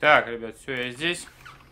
Так, ребят, все, я здесь.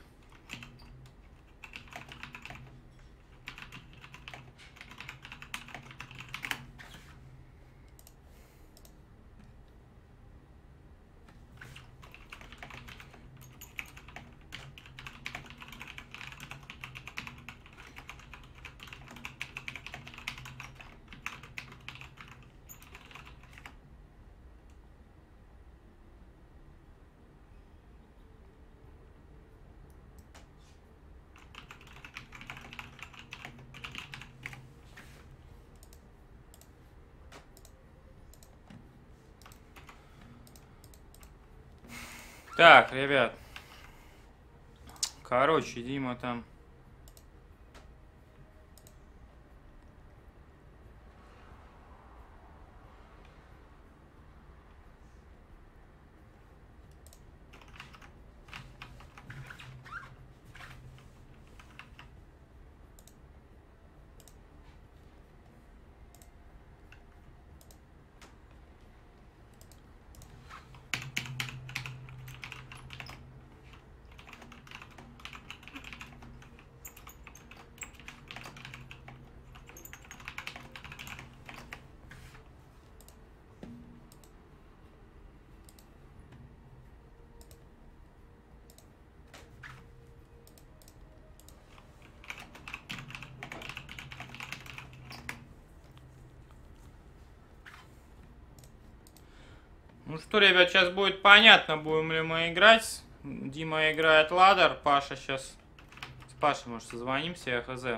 Так, ребят. Короче, Дима там... Ну что, ребят, сейчас будет понятно, будем ли мы играть. Дима играет ладер, Паша сейчас... С Пашей, может, созвонимся, я хз.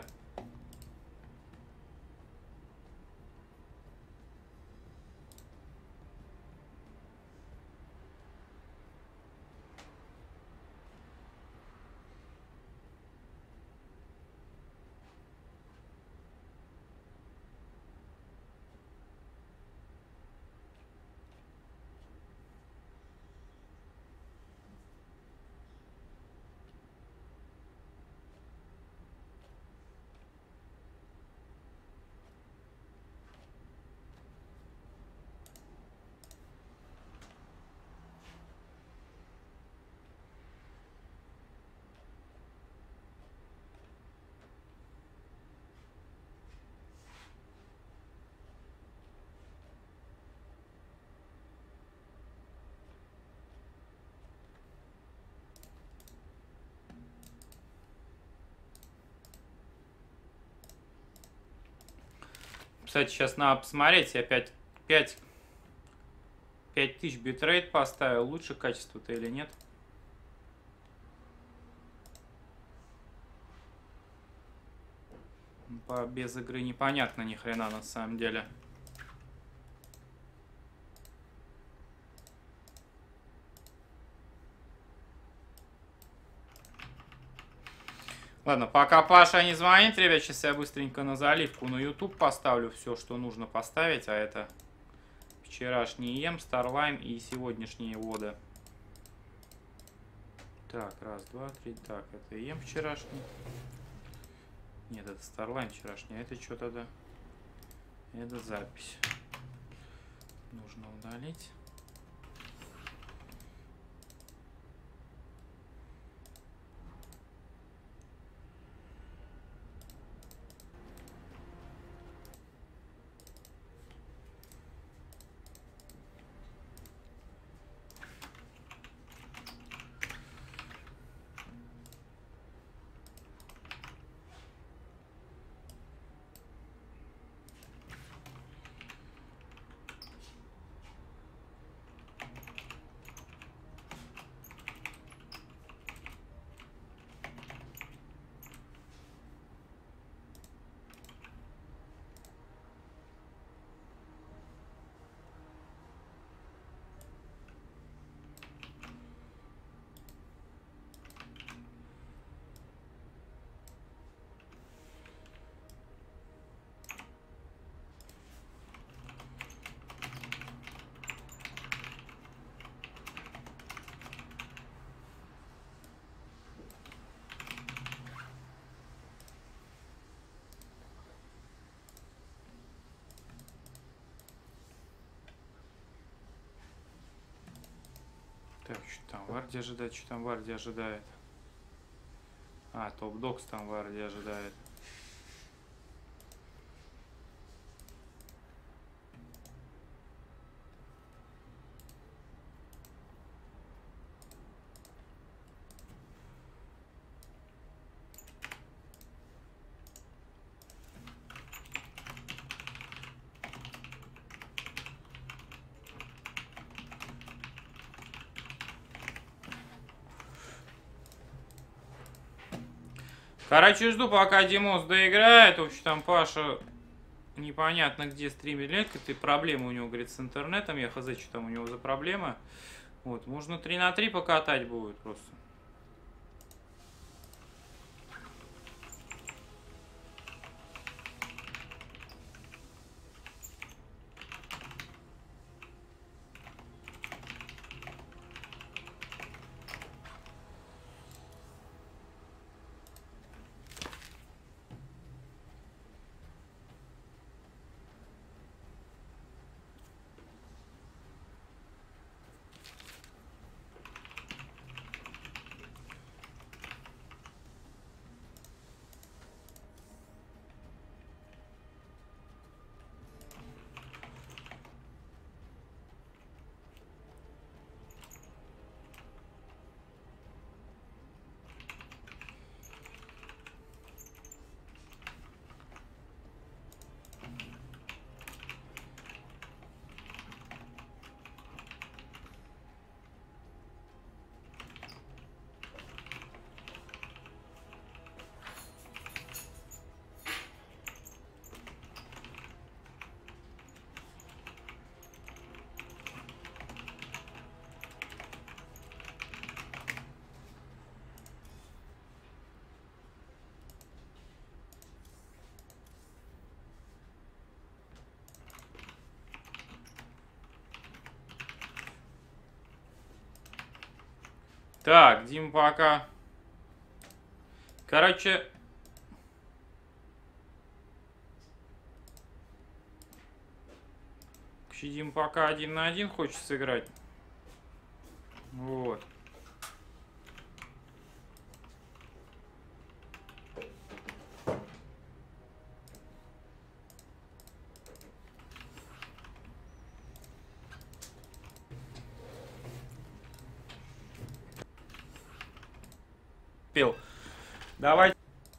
Кстати, сейчас надо посмотреть, я 5000 битрейт поставил. Лучше качество-то или нет? Без игры непонятно ни хрена на самом деле. Ладно, пока Паша не звонит, ребят, сейчас я быстренько на заливку на YouTube поставлю все, что нужно поставить, а это вчерашний EM, Starline и сегодняшние воды. Так, раз, два, три, так, это EM вчерашний. Нет, это Starline вчерашний, а это что тогда? Это запись. Нужно удалить. Так, что там Варди ожидает, что там Варди ожидает. А, топ-докс там Варди ожидает. Короче, жду, пока Димос доиграет. В общем, там Паша непонятно где стримит. Какие-то проблемы у него, говорит, с интернетом. Я хз, что там у него за проблема. Вот, можно 3 на 3 покатать будет просто. Так, Дим пока. Короче, Дим пока 1 на 1 хочет сыграть. Вот. Пил. Давай.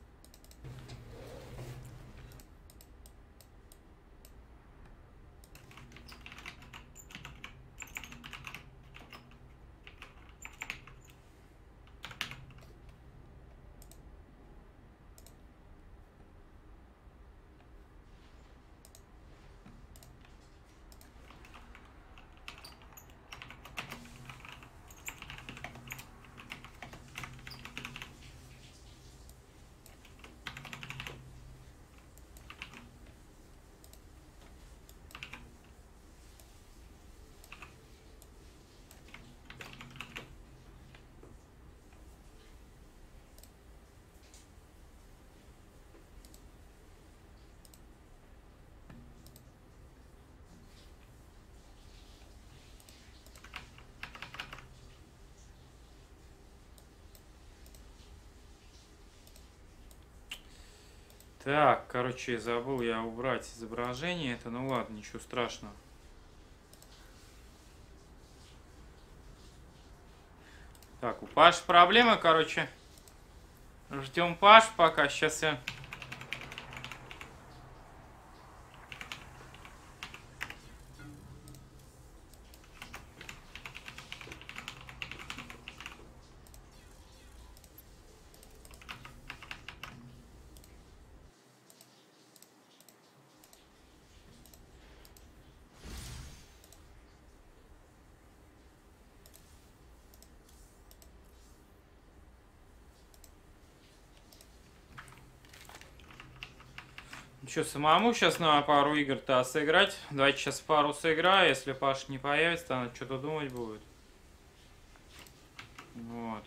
Так, короче, забыл я убрать изображение. Это, ну ладно, ничего страшного. Так, у Паши проблема, короче. Ждем Паш пока. Сейчас я... Что, самому сейчас на пару игр-то сыграть? Давайте сейчас пару сыграю. Если Паш не появится, то надо что-то думать будет. Вот.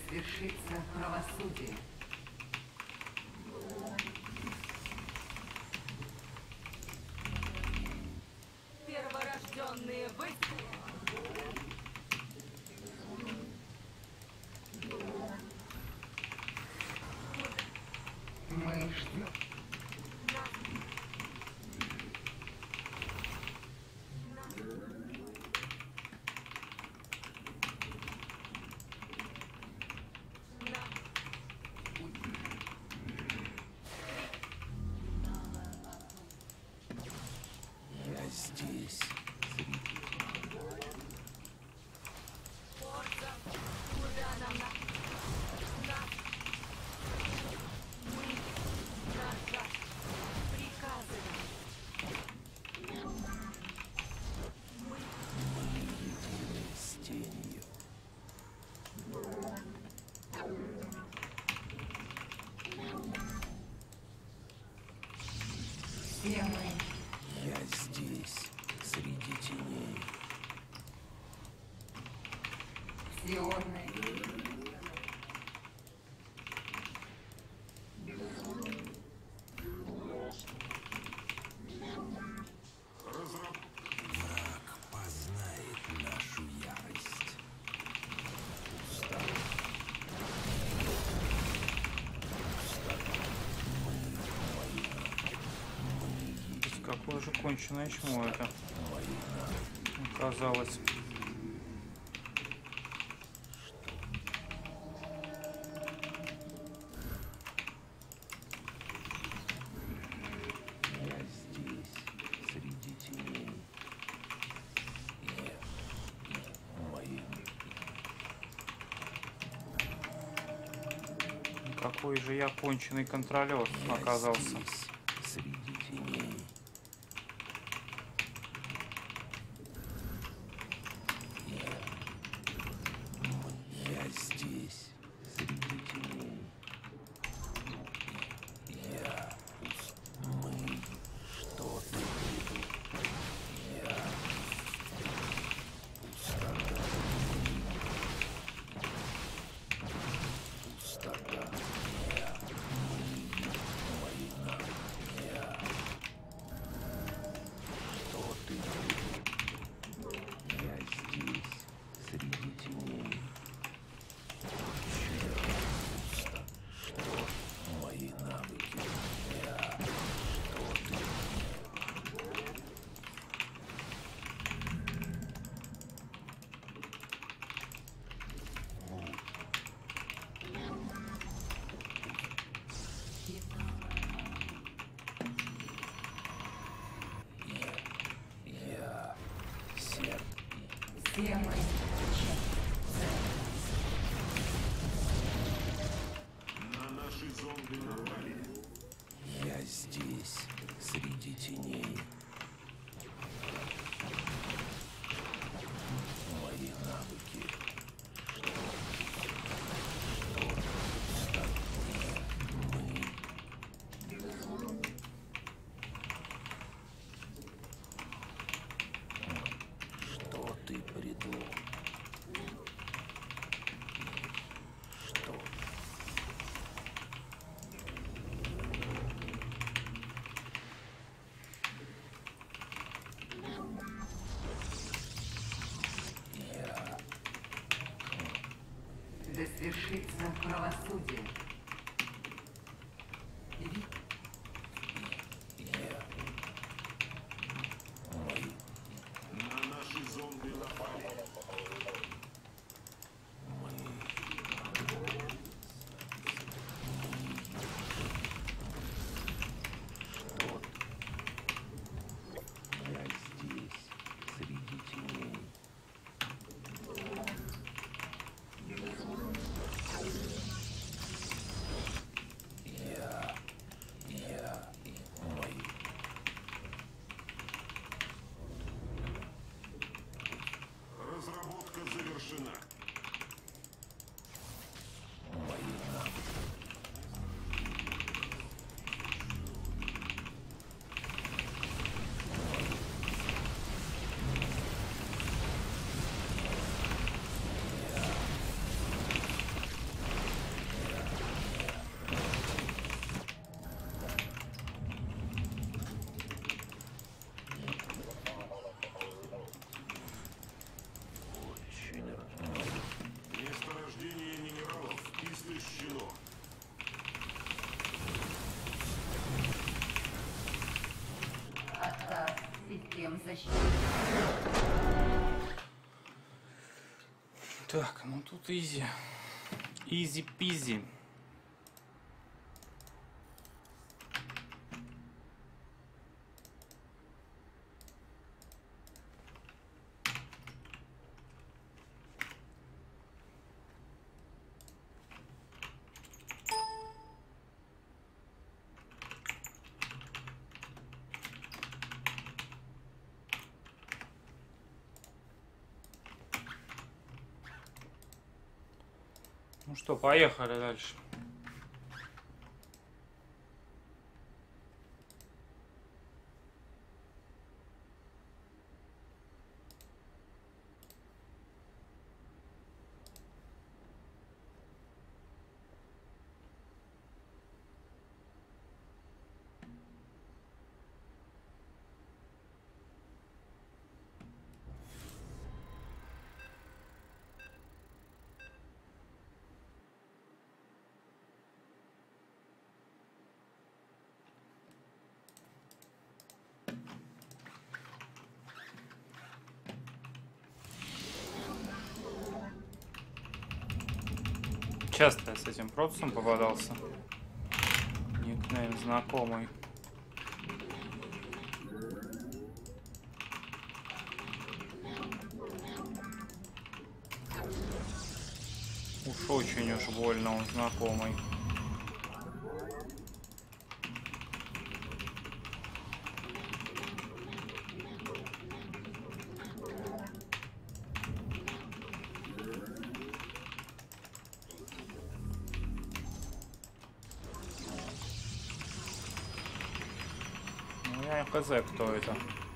свершится правосудие. Перворожденные выстрелы. Мы ждем. Здесь. Все мы. Я здесь, среди теней. Сионы. Враг познает нашу ярость. Устал. Какое же конченое чмо это оказалось. Я здесь, среди теней. Мои. Какой же я конченый контролер оказался. Здесь, среди теней. Я здесь, среди теней. Мы, что ты видел? Пустота. Что ты видел? Я здесь, среди теней. Пусто. Что мои навыки? Что ты? Я серп. Все мы. На наши зомби напали. Я здесь, среди теней. Мои навыки. Что ты придумал? Что? Да свершится правосудие. На наши зомби напали. Я здесь, среди теней. Так, ну тут изи. Изи-пизи. Ну что, поехали дальше. Часто я с этим процессом попадался. Никнейм знакомый. Уж очень уж больно он знакомый. Ну я хз, кто это.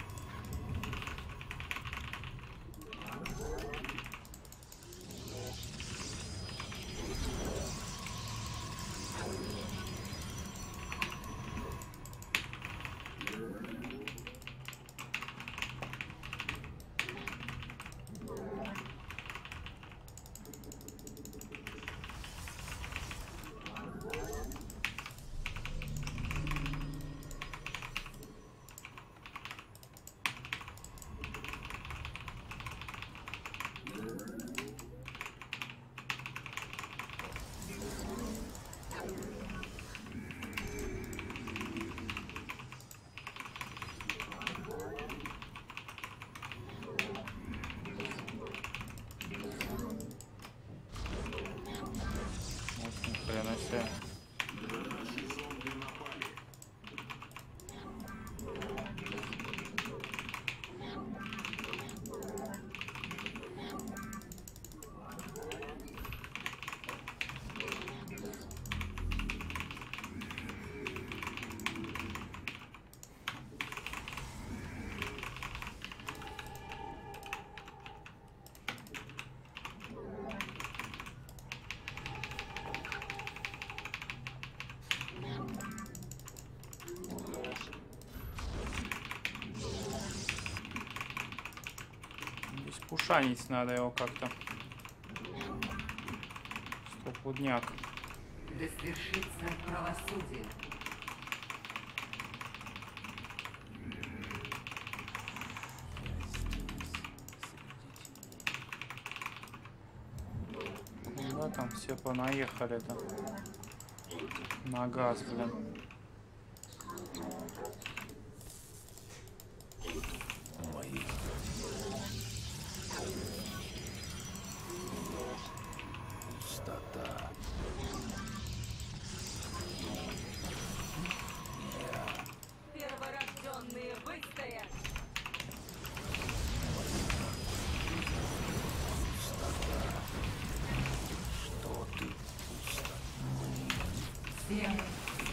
Пушанить надо его как-то. Стопудняк. Да свершится правосудие. Куда там все понаехали-то? На газ, блин. Пустота. Перворожденные выстоят! Что ты пусто? Все мы.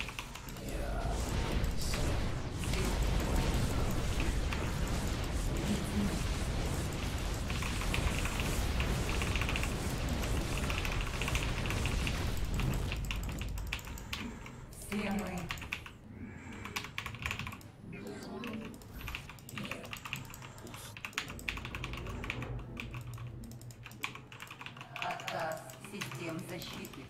Все мы. Отказ систем защиты.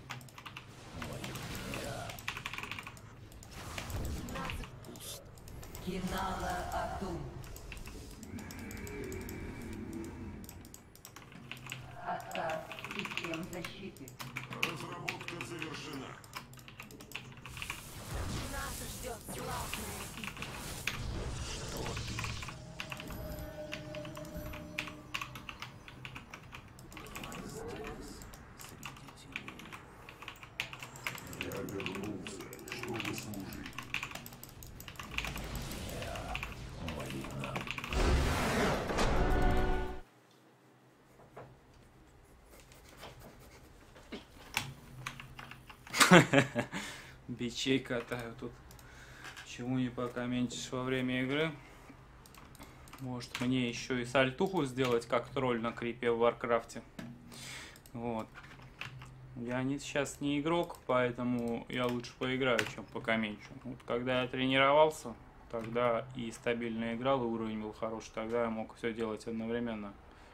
Кинала Атум. Отказ систем защиты. Разработка завершена. Я вернулся, чтобы служить. Бичей катаю тут. Чего не покомментишь во время игры. Может мне еще и сальтуху сделать, как тролль на крипе в Варкрафте. Вот. Я сейчас не игрок, поэтому я лучше поиграю, чем покомментю. Вот когда я тренировался, тогда и стабильно играл, и уровень был хороший, тогда я мог все делать одновременно.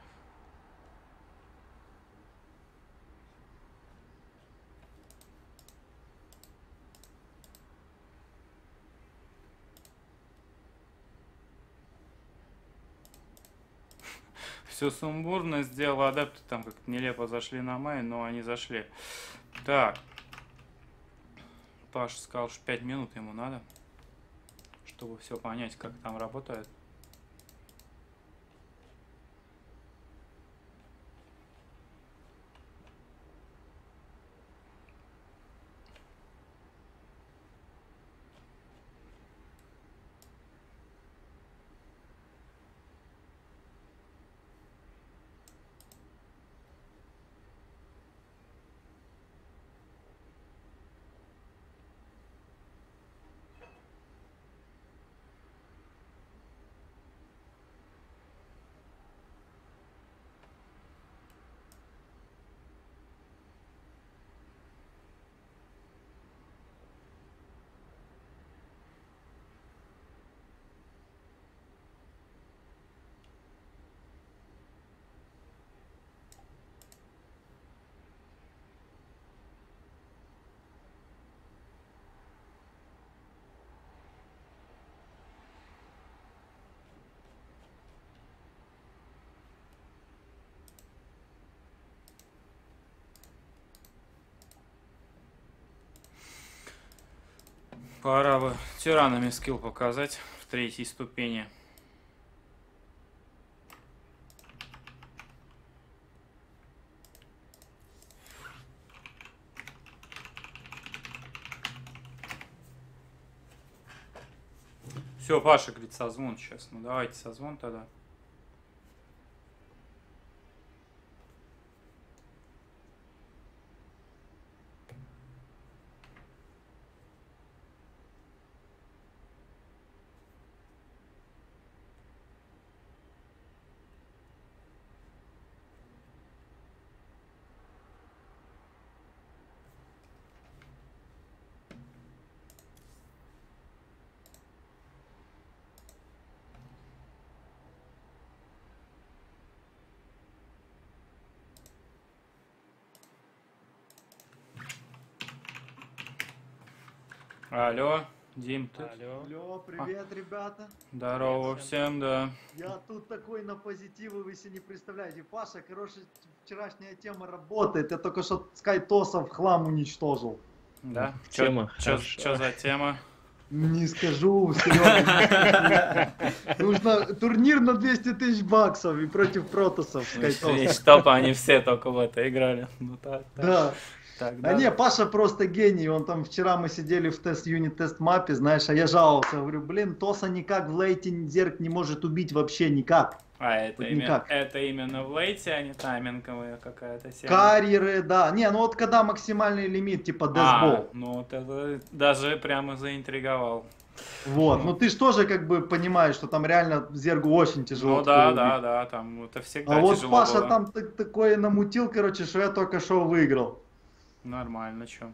Все сумбурно, сделал адепты, там как-то нелепо зашли на май, но они зашли. Так. Паша сказал, что 5 минут ему надо, чтобы все понять, как там работает. Пора бы тиранами скилл показать в 3-й ступени. Все, Паша говорит, созвон сейчас. Ну давайте созвон тогда. Алло, Дим, ты? Алло, привет, ребята. Здорово всем, да. Я тут такой на позитиве, вы себе не представляете. Паша, короче, вчерашняя тема работает. Я только что скайтосов в хлам уничтожил. Да? Тема. Что за тема? Не скажу, Серега. Нужно турнир на 200 тысяч баксов и против протосов скайтосов. Чтобы они все только в это играли. Ну, так, Да. Тогда... А не, Паша просто гений, он там вчера мы сидели в юнит-тест мапе, знаешь, а я жаловался, говорю, блин, Тоса никак в лейте Зерк не может убить вообще никак. А это, вот это именно в лейте, а не тайминговая какая-то серия? Карьеры, да. Не, ну вот когда максимальный лимит, типа десбол. Ну вот это даже прямо заинтриговал. Вот, ну ты же тоже как бы понимаешь, что там реально Зергу очень тяжело. Ну да, там это всегда тяжело. А вот тяжело Паша было. там такое намутил, короче, что я только что выиграл. Нормально, чё.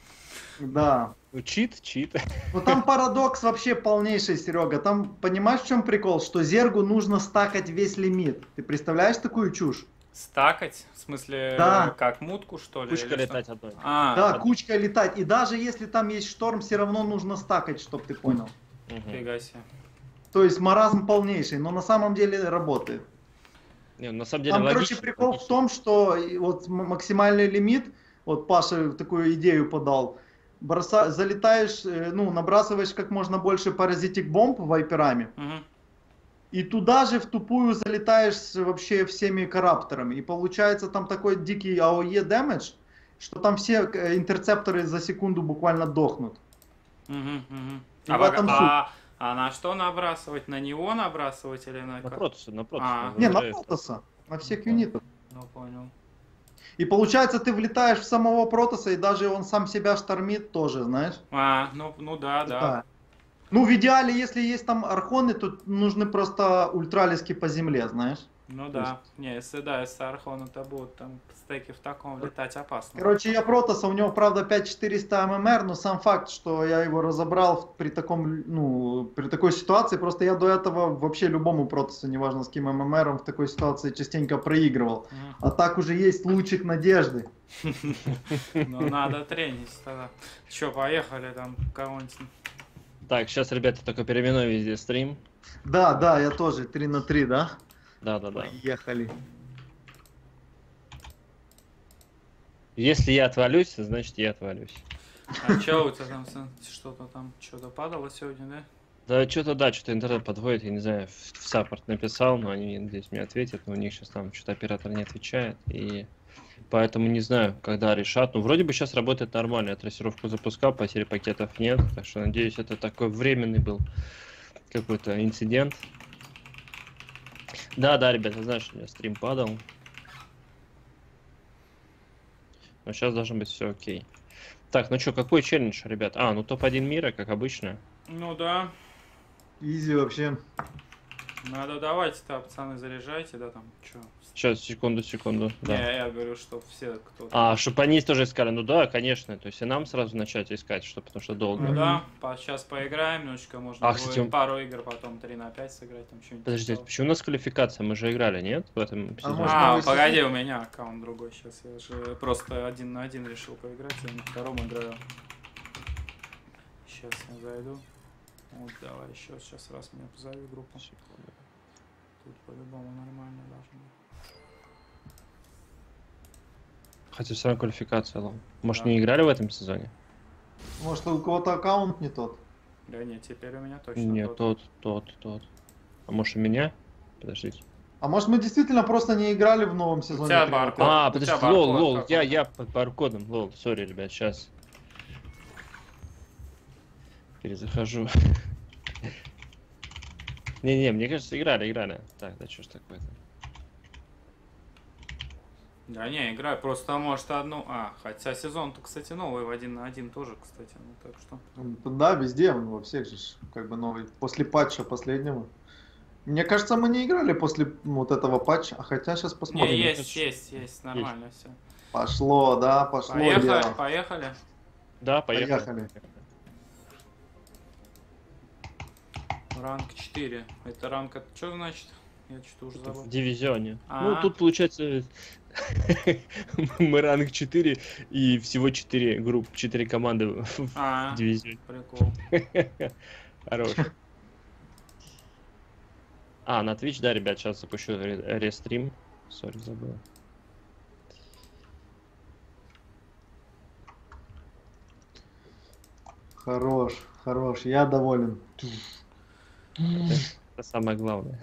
Да. Ну, чит. Ну там парадокс вообще полнейший, Серега. Там, понимаешь, в чем прикол? Что Зергу нужно стакать весь лимит. Ты представляешь такую чушь? Стакать? В смысле, Да. как мутку, что ли? Пушка или летать что? одной. Да, кучка летать. И даже если там есть шторм, все равно нужно стакать, чтоб ты понял. Мгм. Фига себе. То есть маразм полнейший, но на самом деле работает. Не, на самом деле Там, короче, логично, прикол в логично. том, что вот максимальный лимит, вот Паша такую идею подал, залетаешь, ну, набрасываешь как можно больше паразитик бомб вайперами, Мгм. и туда же в тупую залетаешь вообще всеми карапторами. И получается там такой дикий АОЕ дэмэдж, что там все интерцепторы за секунду буквально дохнут. Мгм, мгм. И в этом суть. А на что набрасывать? На него набрасывать или на... На Протоса, А. Не, на заряжается. Протоса, на всех Да. юнитов. Ну, понял. И получается, ты влетаешь в самого Протоса, и даже он сам себя штормит тоже, знаешь? Ну да, да. Да. Ну, в идеале, если есть там архоны, то нужны просто ультралиски по земле, знаешь? Ну То да. Не, если Архон-то будут там стеки в таком летать опасно. Короче, я Протоса, у него, правда, 5400 ММР, но сам факт, что я его разобрал при таком, ну, при такой ситуации, просто я до этого вообще любому Протосу, неважно с каким ММРом, в такой ситуации частенько проигрывал. Мгм. А так уже есть лучик надежды. Ну, надо тренить тогда. Че, поехали там кого-нибудь. Так, сейчас, ребята, только переименую везде стрим. Да, да, я тоже 3 на 3, да? Да-да-да. Поехали. Если я отвалюсь, значит я отвалюсь. А че у тебя там, что-то падало сегодня, да? Да, что-то интернет подводит, я не знаю, в саппорт написал, но они здесь мне ответят, но у них сейчас там что-то оператор не отвечает, и поэтому не знаю, когда решат. Ну, вроде бы сейчас работает нормально, я трассировку запускал, потери пакетов нет, так что надеюсь, это такой временный был какой-то инцидент. Да, ребята, знаешь, у меня стрим падал. Но сейчас должно быть все окей. Так, ну что, какой челлендж, ребят? Ну топ-1 мира, как обычно. Ну да. Изи вообще. Надо давайте-то, пацаны, заряжайте, да, там, что. Сейчас, секунду, да. Не, я говорю, что все, кто... Чтобы они тоже искали. Ну да, конечно. То есть и нам сразу начать искать, потому что долго. Ну да, сейчас поиграем немножечко, можно будет кстати, пару игр, потом 3 на 5 сыграть, там что-нибудь. Подождите, почему у нас квалификация? Мы же играли, нет? В этом сезоне. может, новый сезон? Погоди, у меня аккаунт другой сейчас. Я же просто 1 на 1 решил поиграть, я на втором играю. Сейчас я зайду. Вот, давай еще сейчас раз меня позови в группу. Тут по-любому нормально должно быть. Хотя все равно квалификация, ладно. Может, Да. не играли в этом сезоне? Может, у кого-то аккаунт не тот? Да нет, теперь у меня точно Нет, тот. А может, у меня? Подождите. А может, мы действительно просто не играли в новом сезоне? тебя 3 на баркод. 5? У Подожди, тебя баркод лол, какой? я под баркодом, лол, сори, ребят, сейчас. Перезахожу. Не, мне кажется, играли. Так, да что ж такое-то? Да не, играю, просто может одну... хотя сезон-то, кстати, новый в 1 на 1 тоже, кстати, ну так что... Да, везде, во всех же, как бы новый. После патча последнего. Мне кажется, мы не играли после вот этого патча, хотя сейчас посмотрим. Не, есть, нормально все. Пошло, да, пошло дело. Поехали. Да, поехали. Ранг 4. Это ранг, это что значит? Я что-то уже В забыл. дивизионе. А. Ну, тут получается мы ранг 4 и всего 4 групп, 4 команды в дивизионе. Прикол. Хорош. На Twitch, да, ребят, сейчас запущу рестрим. Сори, забыл. Хорош, я доволен. Это самое главное.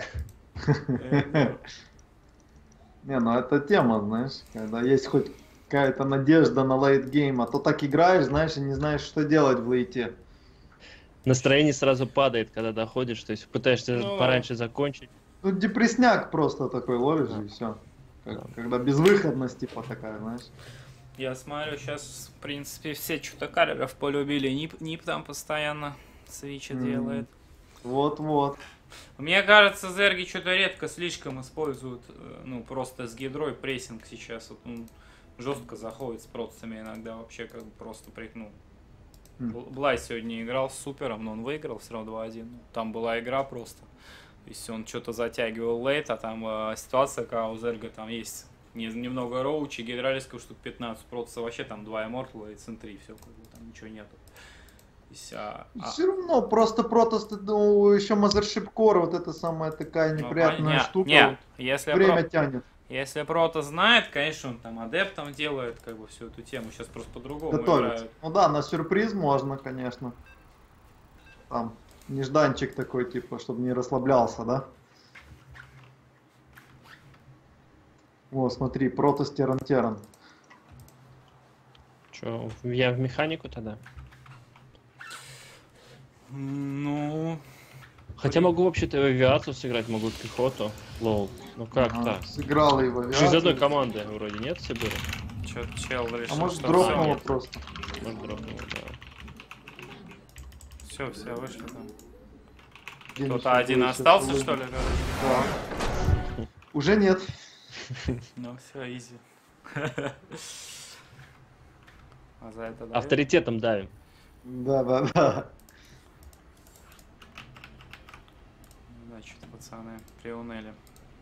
Не, ну это тема, знаешь, когда есть хоть какая-то надежда на лейтгейм, а то так играешь, знаешь, и не знаешь, что делать в лейте. Настроение сразу падает, когда доходишь, то есть пытаешься пораньше закончить. Ну, депресняк просто такой ловишь, и все. Когда безвыходность, типа, такая, знаешь. Я смотрю, сейчас, в принципе, все что-то калеров полюбили. Нип там постоянно свичи делает. Вот. Мне кажется, зерги что-то редко слишком используют, ну, просто с гидрой прессинг сейчас. Вот он жестко заходит с процессами иногда, вообще как бы просто прикнул. Блай сегодня играл с супером, но он выиграл все равно 2-1. Там была игра просто. То есть он что-то затягивал лейт, а там ситуация, когда у зерга там есть немного роучи, гидралисков штук 15, просто вообще там 2 иммортала и центри, все, как бы там ничего нету. Все равно, просто Протосс, ну, еще Mothership Core, вот это самая такая неприятная штука. Нет, вот, если время тянет. Если Протосс знает, конечно, он там адептом делает, как бы, всю эту тему. Сейчас просто по-другому Готовится. играют. Ну да, на сюрприз можно, конечно. Там, нежданчик такой, типа, чтобы не расслаблялся, да? Вот, смотри, Протосс Теран. Че, я в механику тогда? Ну, Хотя могу вообще-то в авиацию сыграть, могу в пехоту. Лол. Ну как так? Сыграл и в Же из авиацию. одной команды вроде нет все были? чё чел решил, А может что дропнуло нет. просто. Может дропнуло, да. все вышли там. Где Кто-то Миша один будет остался, сейчас что ли? Да. Уже нет. Ну, все, изи. А за это дают? Авторитетом давим. Да. Значит, пацаны, приуныли.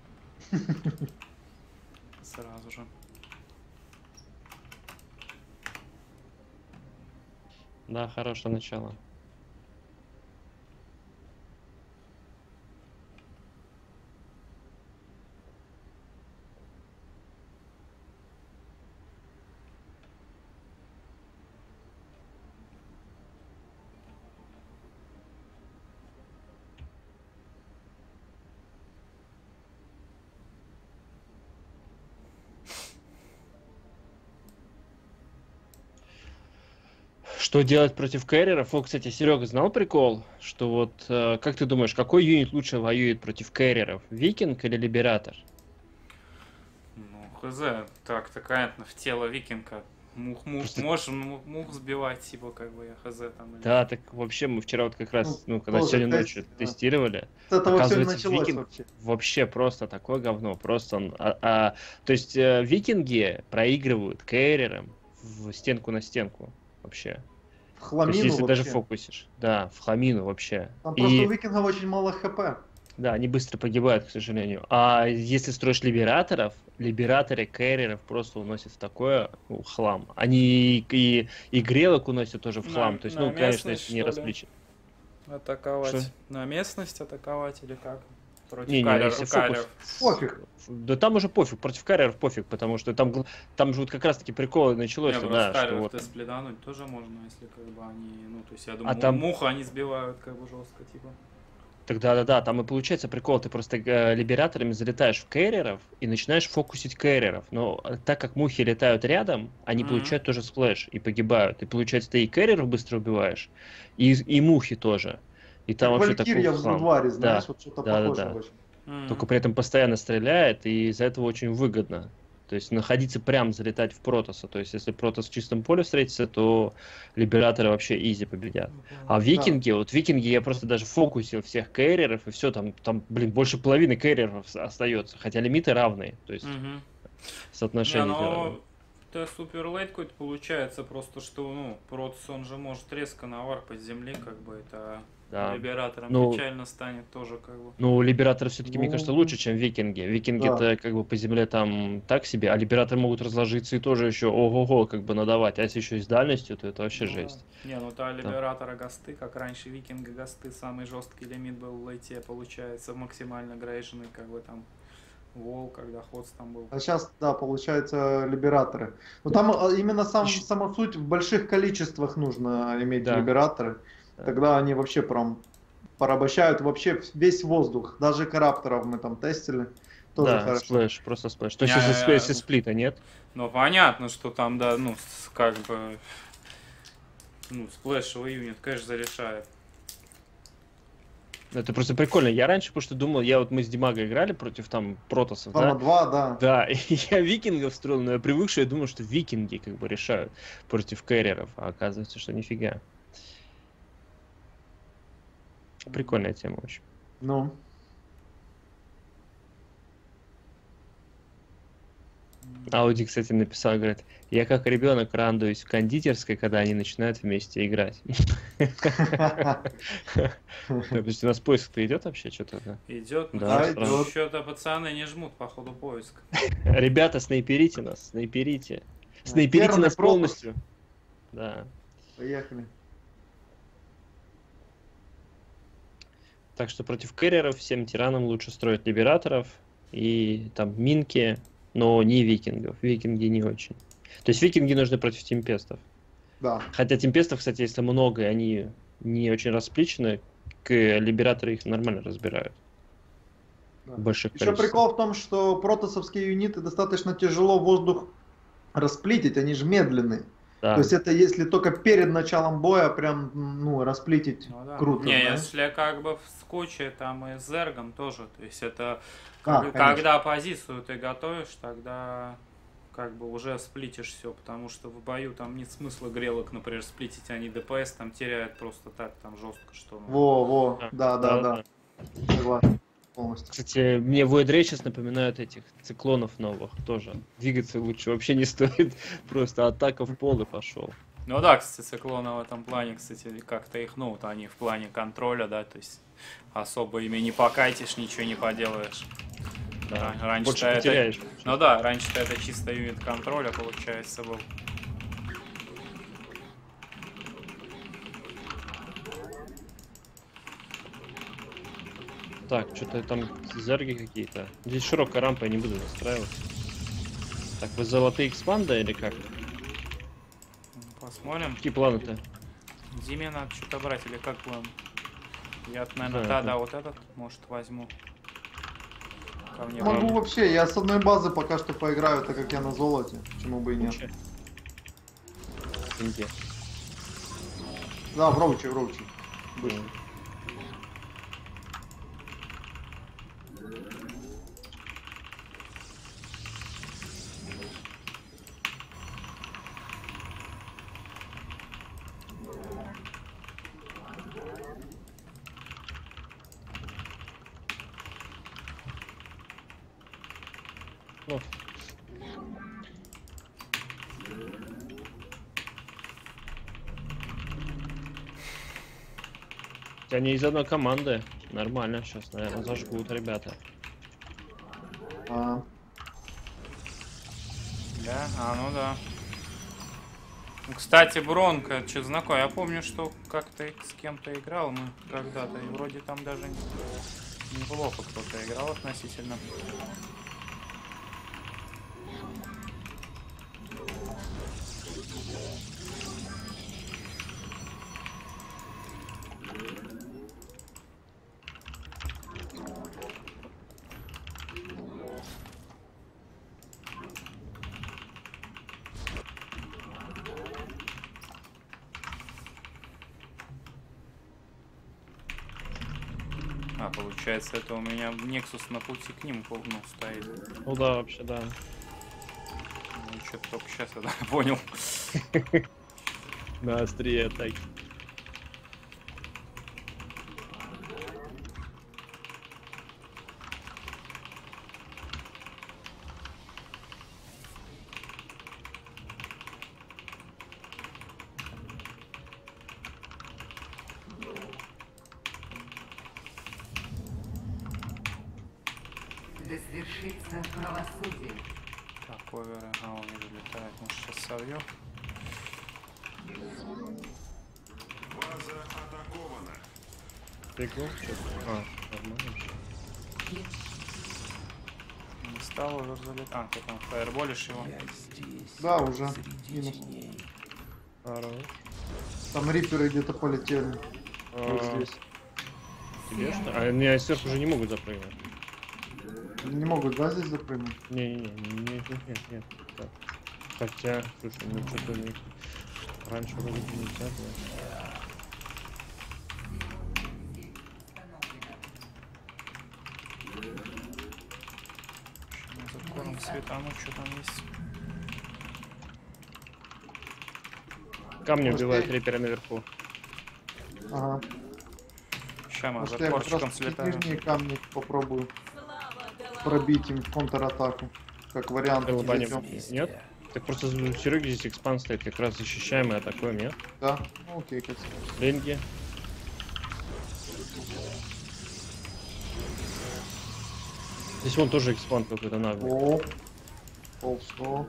Сразу же. Да, хорошее начало. Что делать против кэрреров? О, кстати, Серега знал прикол, что вот, как ты думаешь, какой юнит лучше воюет против кэрреров? Викинг или Либератор? Ну, хз, так, такая в тело викинга. Мух, Просто- можем мух сбивать, типа, как бы я хз там. или- Да, так вообще мы вчера вот как раз, Ну, ну, когда тоже сегодня тест, ночью да. тестировали, С этого все оказывается, началось викинг вообще. вообще просто такое говно, просто то есть викинги проигрывают кэррерам в стенку на стенку вообще. В То хламину есть если вообще. даже фокусишь, да, в хламину вообще. Там просто И у викингов очень мало хп. да, они быстро погибают, к сожалению. А если строишь либераторов, либераторы кэрреров просто уносят в такое хлам. Они и грелок уносят тоже в хлам. То есть, на ну, конечно, местность, если не что ли? расплечь. Атаковать. Что? На местность атаковать или как? Против Не, карьеров- если карьеров. Пофиг. Да там уже пофиг, против карьеров пофиг, потому что там же вот как раз-таки прикол началось, Не, что, просто да, что карьеров вот... ты сплидануть тоже можно, если как бы они, ну, то есть я думаю, там- муху они сбивают как бы жестко, типа. Тогда, да, там и получается прикол, ты просто либераторами залетаешь в кэрреров и начинаешь фокусить кэрреров, но так как мухи летают рядом, они Мгм. получают тоже сплэш и погибают, и получается ты и кэрреров быстро убиваешь, и мухи тоже, и там Как вообще такой Валькирия в хлам. Зудваре, знаешь, Да, вот что-то да, похожее да. очень. Только при этом постоянно стреляет, и из-за этого очень выгодно. То есть находиться прям, залетать в Протосса. То есть если Протосс в чистом поле встретится, то либераторы вообще изи победят. А викинги, вот викинги я просто даже фокусил всех кэрреров, и все, там, блин, больше половины кэрреров остается. Хотя лимиты равные. То есть Мгм. соотношение Не, равное. ну, это супер лейт какой-то получается, просто что, ну, Протосс, он же может резко наварпать земли, как бы это Да. либератором Ну, печально станет тоже, как бы. Ну, либераторы все-таки, мне Ну, кажется, лучше, чем викинги. Викинги-то как бы по земле там так себе, а либераторы могут разложиться и тоже еще ого-го как бы надавать. А если еще и с дальностью, то это вообще Ну, жесть. да. Не, ну та либератора гасты, как раньше викинга гасты, самый жесткий лимит был в лейте, получается, максимально грейженный, как бы там вол, когда ходс там был. А сейчас, да, получается, либераторы. Но там именно сама суть, в больших количествах нужно иметь Да. либераторы. Да. Тогда они вообще прям порабощают вообще весь воздух. Даже карапторов мы там тестили. Тоже Да, хорошо. сплэш, просто сплэш. То есть Не, если сплита нет, Ну, понятно, что там, да, ну, как бы, ну, сплэшевый юнит, конечно, зарешает. это просто прикольно. Я раньше просто думал, мы с Димагой играли против там протоссов, Тома да? 2, да. Да, и я викингов строил, но я привыкший, я думал, что викинги как бы решают против кэрреров, а оказывается, что нифига. Прикольная тема очень. Ну, Ауди, кстати, написал, говорит, я как ребенок радуюсь в кондитерской, когда они начинают вместе играть. То есть у нас поиск-то идет вообще что-то? Идет, Да, идет. что-то пацаны не жмут по ходу поиска. Ребята, снайперите нас, снайперите. Снайперите Первый нас пропуск. полностью. Да. Поехали. Так что против кэрриеров всем тиранам лучше строить либераторов и там минки, но не викингов. Викинги не очень. То есть викинги нужны против темпестов. Да. Хотя темпестов, кстати, если много, и они не очень расплечены, либераторы их нормально разбирают. Да. В больших Еще количествах. прикол в том, что протоссовские юниты достаточно тяжело воздух расплитить, они же медленные. Да. То есть это если только перед началом боя прям, ну, расплитить Ну да. круто. Не, знаешь. если как бы с кучей там и с зергом тоже. То есть это Конечно. когда позицию ты готовишь, тогда как бы уже сплитишь все, потому что в бою там нет смысла грелок, например, сплитить, они ДПС там теряют просто так, там жестко, что... ну, Во, да. Согласен. Полностью. Кстати, мне Void Ray сейчас напоминают этих циклонов новых тоже. Двигаться лучше вообще не стоит. Просто атака в пол и пошел. Ну да, кстати, циклоны в этом плане, кстати, как-то их, ну, вот они в плане контроля, да, то есть особо ими не покайтишь, ничего не поделаешь. Да. Раньше Больше это... потеряешь. Ну да, раньше-то это чисто юнит контроля, получается, был. Так, что-то там зерги какие-то. Здесь широкая рампа, я не буду настраивать. Так, вы золотые экспанда или как? Посмотрим. Какие планы-то? Диме надо что-то брать, или как план? Я, наверное, Да, да, вот этот, может, возьму. Ко мне Могу в- вообще, я с одной базы пока что поиграю, так как я на золоте. Почему бы и нет. Лучше. Где? Да, в роуче. Быстро. Вот. Они из одной команды. Нормально, сейчас, наверное, зажгут ребята. А, Да? Ну да. Ну, кстати, Бронко, что знакомый, я помню, что как-то с кем-то играл мы когда-то, и вроде там даже неплохо кто-то играл относительно. А, получается, это у меня Nexus на пути к ним стоит. Ну да, вообще, да. Ну, что-то только сейчас я понял. На острие атаки. Да свершится правосудие. Так, оверы, он не залетает, может сейчас совьет. База атакована. Прикол, что-то. Нормально вообще. Не стал уже залетать. А, ты там фаерболишь его. Я здесь. да, уже. Среди Минус. теней. Хорош. Там риперы где-то полетели. Вот здесь. Тебе что? А они сверху уже не могут запрыгнуть. Не могут, да, здесь запрыгнуть? Нет. Так. Хотя, слушай, ну что-то у них раньше вроде бы нельзя было. Закором света, ну что там есть. Камни Может, убивают я- репера наверху. Ага. Ща мы Может, я как закорчиком раз чуть слетаем. нижние камни попробую пробить им контратаку. Как вариант. Колобани. зайдем. Нет? Так просто у Сереги здесь экспанд стоит, как раз защищаем и атакуем, нет? Да? Ну, окей, как Линги. Здесь вон тоже экспанд какой-то наглый. О, ползло.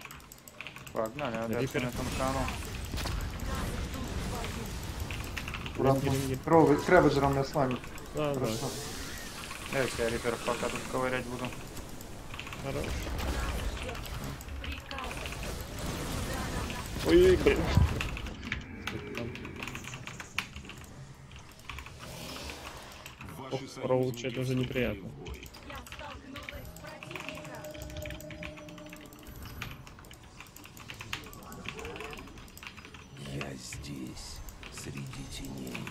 Погнали, а Рипер. дальше на танкану. Аккуратно. Ренги. Крэведжером я с вами. Да, да. Хорошо. Я тебя риперов пока тут ковырять буду. Хорош. Ой, блин. Ваши Ох, Роуч, союзники это уже вступили неприятно. в бой. Я здесь, среди теней.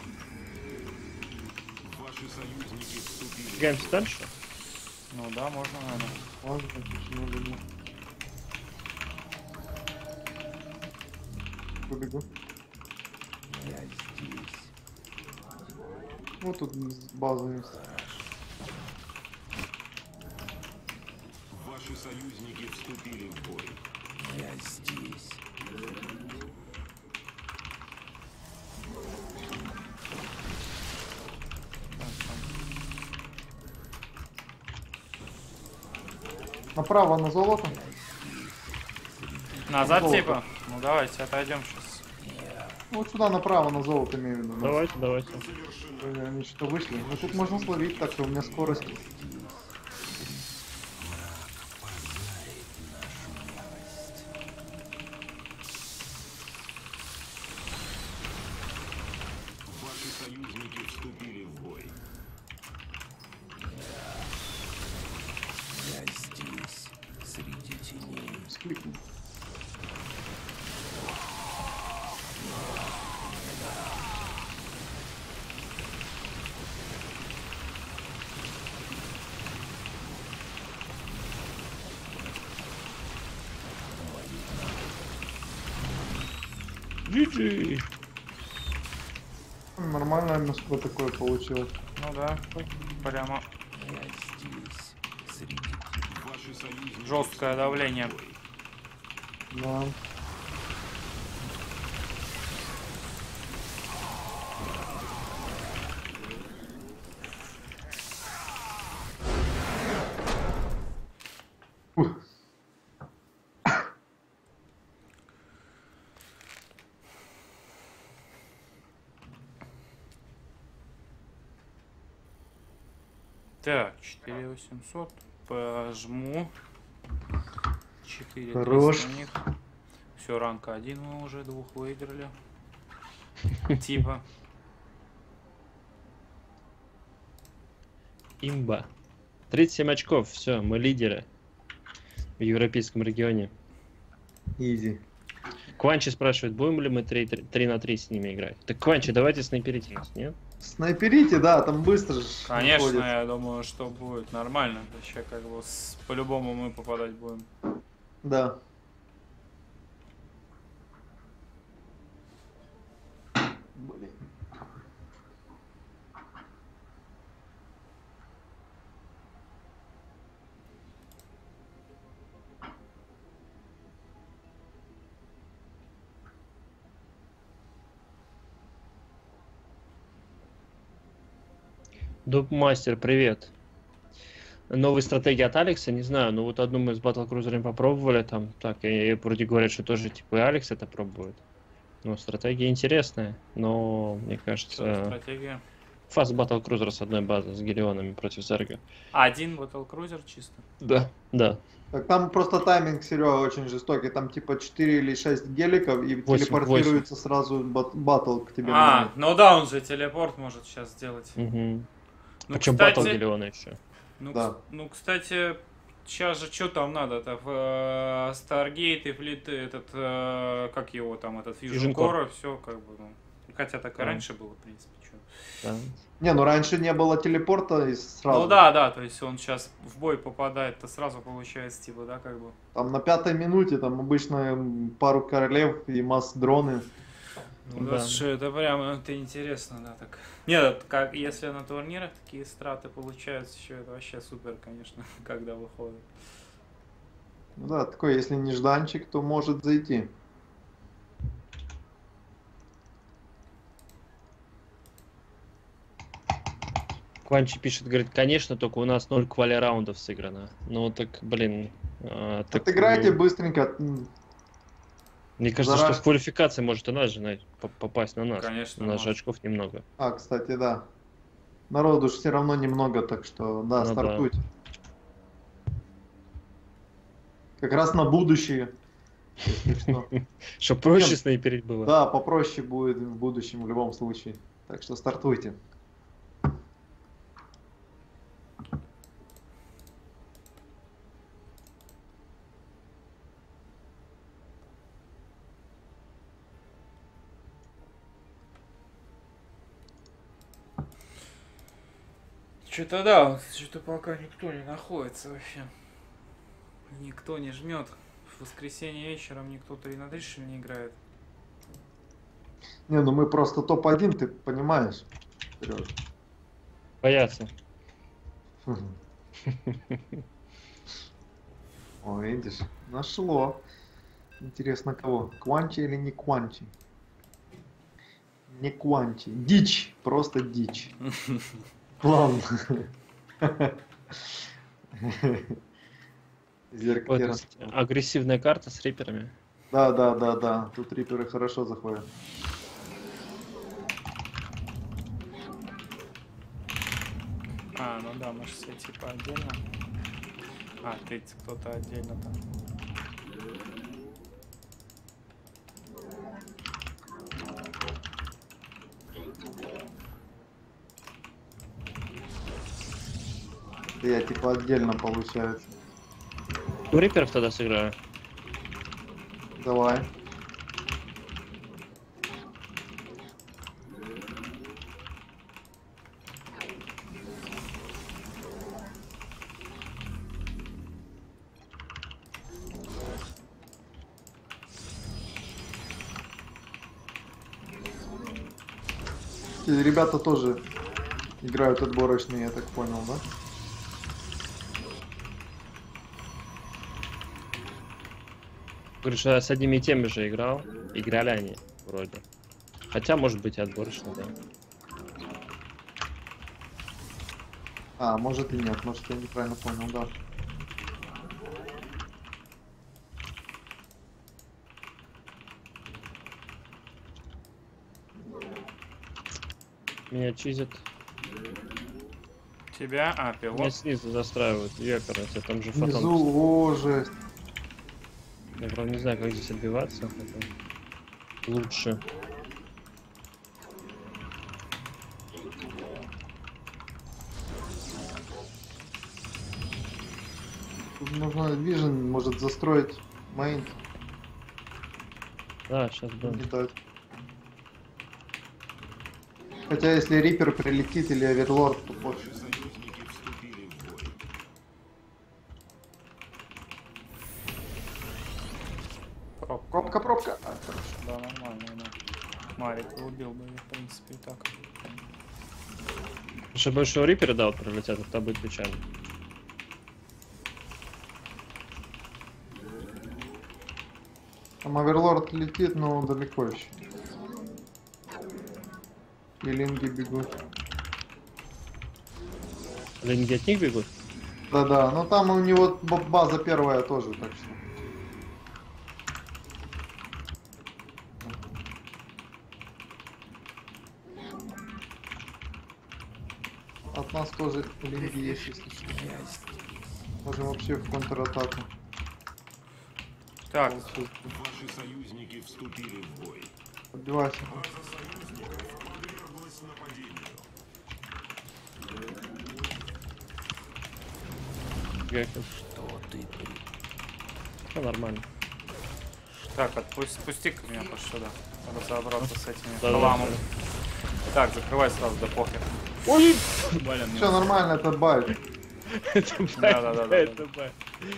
Ваши союзники вступили в Двигаемся дальше. Ну да, можно, наверное. Можно, почему бы нет. Побегу. Я здесь. Ну тут база есть. Ваши союзники вступили в бой. Я здесь. Направо на золото. Назад Золото. типа? Ну давайте отойдем сейчас. Вот сюда направо на золото имею в виду. Давайте, давайте. Они что вышли. Ну тут можно словить, так что у меня скорость. Ваши союзники вступили в бой. Я здесь, среди теней. Скликну. GG. Нормальное мяско такое получилось. Ну да, прямо Я здесь, среди Ваши союзники жесткое давление. Да. Ух. Так, 4800. Пожму. 4 Хорош. у них. Все, ранка 1 мы уже, 2 выиграли. Типа. Имба. 37 очков, все, мы лидеры в европейском регионе. Изи. Кванчи спрашивает, будем ли мы 3 на 3 с ними играть. Так, Кванчи, давайте снайперите нас, нет? Снайперите, да, там быстро же Конечно, выходит. я думаю, что будет нормально. Вообще, как бы, по-любому мы попадать будем. Да. Блин. Дубмастер, привет. Новые стратегии от Алекса, не знаю, но вот одну мы с батлкрузерами попробовали, там, так, и вроде говорят, что тоже, типа, и Алекс это пробует. Ну, стратегия интересная, но, мне Что, кажется, стратегия? фаст батлкрузер с одной базы, с Гелионами против Зерга. Один батлкрузер чисто. Да. Да. Так там просто тайминг, Серега, очень жестокий. Там типа 4 или 6 геликов и 8, телепортируется сразу батл к тебе. А, ну да, он же телепорт может сейчас сделать. Угу. Ну, Причем батл кстати, Гелиона еще. ну, Да. ну, кстати, сейчас же что там надо-то? В Stargate и Fleet этот, как его там, этот Fusion Fusion Core. Core, все как бы, ну. Хотя так и Да. раньше было, в принципе, чё. Да. Не, ну раньше не было телепорта и сразу. Ну да, да, то есть он сейчас в бой попадает, то сразу получается, типа, да, как бы. Там на 5-й минуте там обычно пару королев и масс-дроны. Ну Да. да, что это прям, это интересно, да, так. Нет, как, если на турнирах такие страты получаются, еще это вообще супер, конечно, когда выходит. Ну да, такой, если нежданчик, то может зайти. Кванчи пишет, говорит, конечно, только у нас 0 квали-раундов сыграно. Ну так, блин. Так, Отыграйте ну, быстренько. Мне кажется, что Зараж- в квалификации может и нас же попасть на нас. Конечно, У нас же может. очков немного. А, кстати, да. Народу ж все равно немного, так что, да, Ну да. стартуйте. Как раз на будущее. Если что. Чтоб проще Нет. снайперить было. Да, попроще будет в будущем в любом случае. Так что стартуйте. Что-то да, вот что-то пока никто не находится вообще. Никто не жмет. В воскресенье вечером никто 3 на 3 что ли, не играет. Не, ну мы просто топ-1, ты понимаешь, Серёж. Боятся. О, видишь, нашло. Интересно кого? Кванчи или не Кванчи? Не Кванчи. Дичь, просто дичь. Ладно. Зеркало. Вот, то есть агрессивная карта с риперами. Да. Тут риперы хорошо заходят. А, ну да, может все типа отдельно. А, ты кто-то отдельно там. Я типа отдельно получается. У риперов тогда сыграю. Давай. Эти ребята тоже играют отборочные, я так понял, да? Говорю, что я с одними и теми же играл. Играли они, вроде. Хотя, может быть, и отборочно, да. А, может и нет, может я неправильно понял, да. Меня чизят. Тебя? А, Меня пилот. снизу застраивают. Векера, если там же Внизу, фотон. о, жесть. Я правда не знаю, как здесь отбиваться. Это лучше. Тут нужно Vision, может застроить мейн. Да, сейчас будем. Летать. Хотя если Рипер прилетит или Оверлорд, то пофиг. Союзники вступили в бой. Пробка. А, хорошо. Да, нормально, да. Марик убил бы ее, в принципе, и так. Если большого рипера, да, вот пролетят, это будет печально. Там Оверлорд летит, но далеко еще. И линги бегут. Линги от них бегут? Да, но там у него база первая тоже, так что. От нас тоже линги есть, если что. Можем вообще в контратаку. Так, Ваши союзники вступили в бой. Подбивайся. Подверглась нападению. Векер. Что ты Ну, нормально. так, отпусти-ка меня по сюда. Разобраться с этими Да, хламом. да. Так, закрывай сразу, да похер. Ой! Блин, Все нормально, это байт. Это Да. это бай.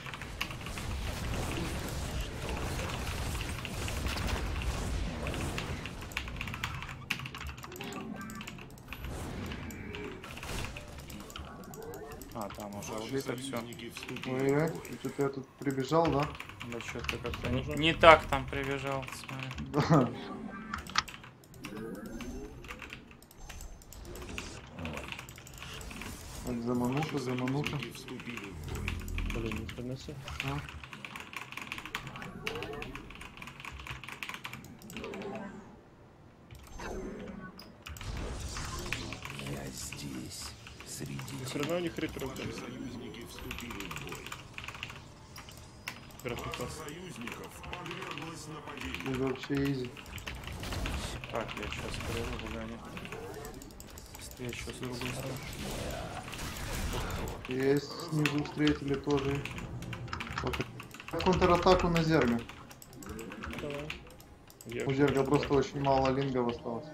А, там уже Ваши убито все. союзники вступили Ой-ой, в бой. что-то я тут прибежал, да? Да что-то как-то Нужно? не так там прибежал. Смотри. Да. Так, замануха. Союзники вступили в бой. Блин, не принеси. А. все равно у них рекрут. Союзники вступили в бой. Графика. Союзников подверглось нападению. Это вообще изи. Так, я сейчас прерву, погоди. Встречу с другой стороны. Есть, снизу встретили тоже. Контратаку на Зерга. Давай. Я У Зерга просто очень мало лингов осталось.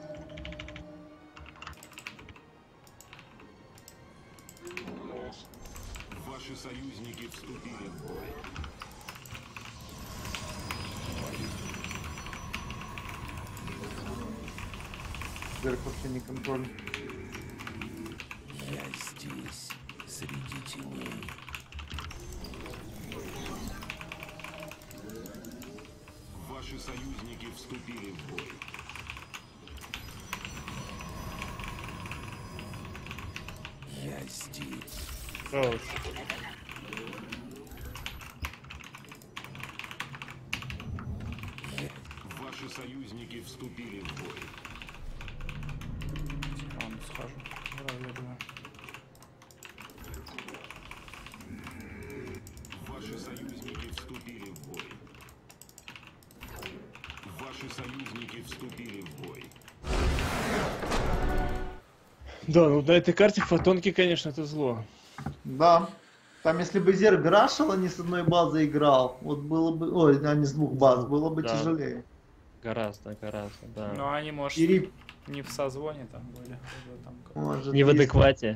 Ваши союзники вступили в бой. Зерг вообще не контроль. Я здесь, среди теней. Ваши союзники вступили в бой. Я здесь. Хаос. Ваши союзники вступили в бой. Ладно, схожу. Разведываю. Ваши союзники вступили в бой. Ваши союзники вступили в бой. Да, ну на этой карте фотонки, конечно, это зло. Да. Там если бы Зерг рашил, а не с одной базы играл, вот было бы... Ой, а не с двух баз, было бы Да. тяжелее. Гораздо, да. Ну, они, может, И Рип, не в созвоне там были. уже там как- может, Не в есть. адеквате.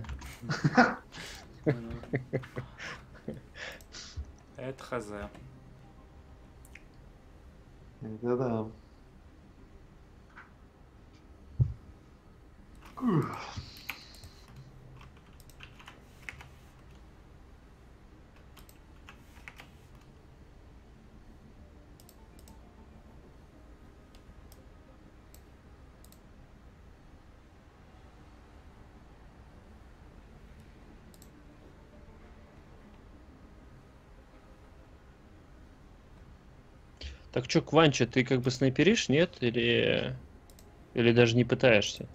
Это хз. Это да. Ух. Так что, Кванча, ты как бы снайперишь, нет? Или даже не пытаешься?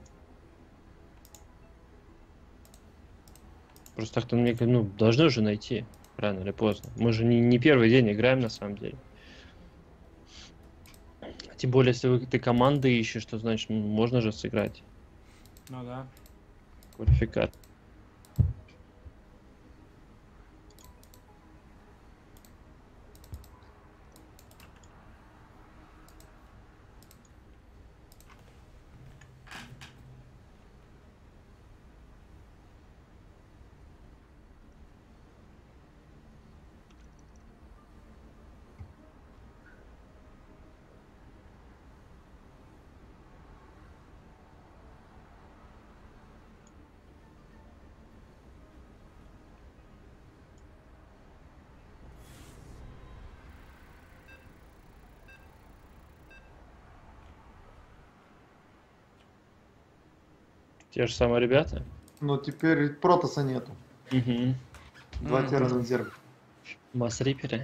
Просто так-то мне, ну, должны же найти, рано или поздно. Мы же не первый день играем, на самом деле. Тем более, если ты команды ищешь, то значит, ну, можно же сыграть Ну да. квалификат. Те же самые ребята. Но теперь Протоса нету. Угу. Два тера на Зерг. Масс-риперы.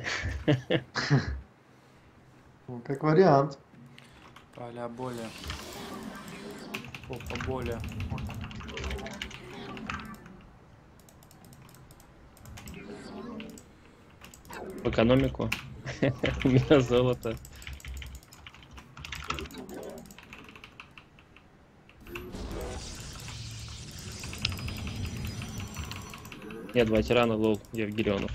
Ну, как вариант. Поля боли. Попа боли. В экономику. У меня золото. Нет, два тирана, лол, Евгерионов.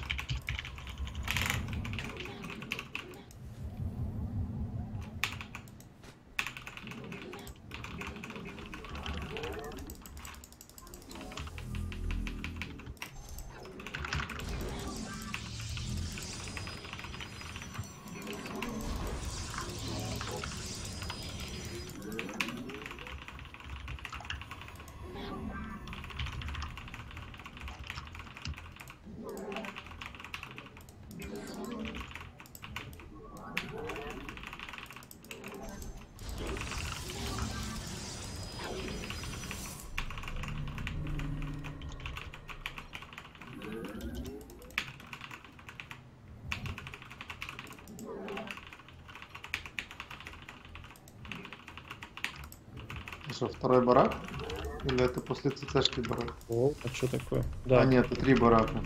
Что, второй барак? Или это после ЦЦшки барак? О, а что такое? А Да. нет, это 3 барака.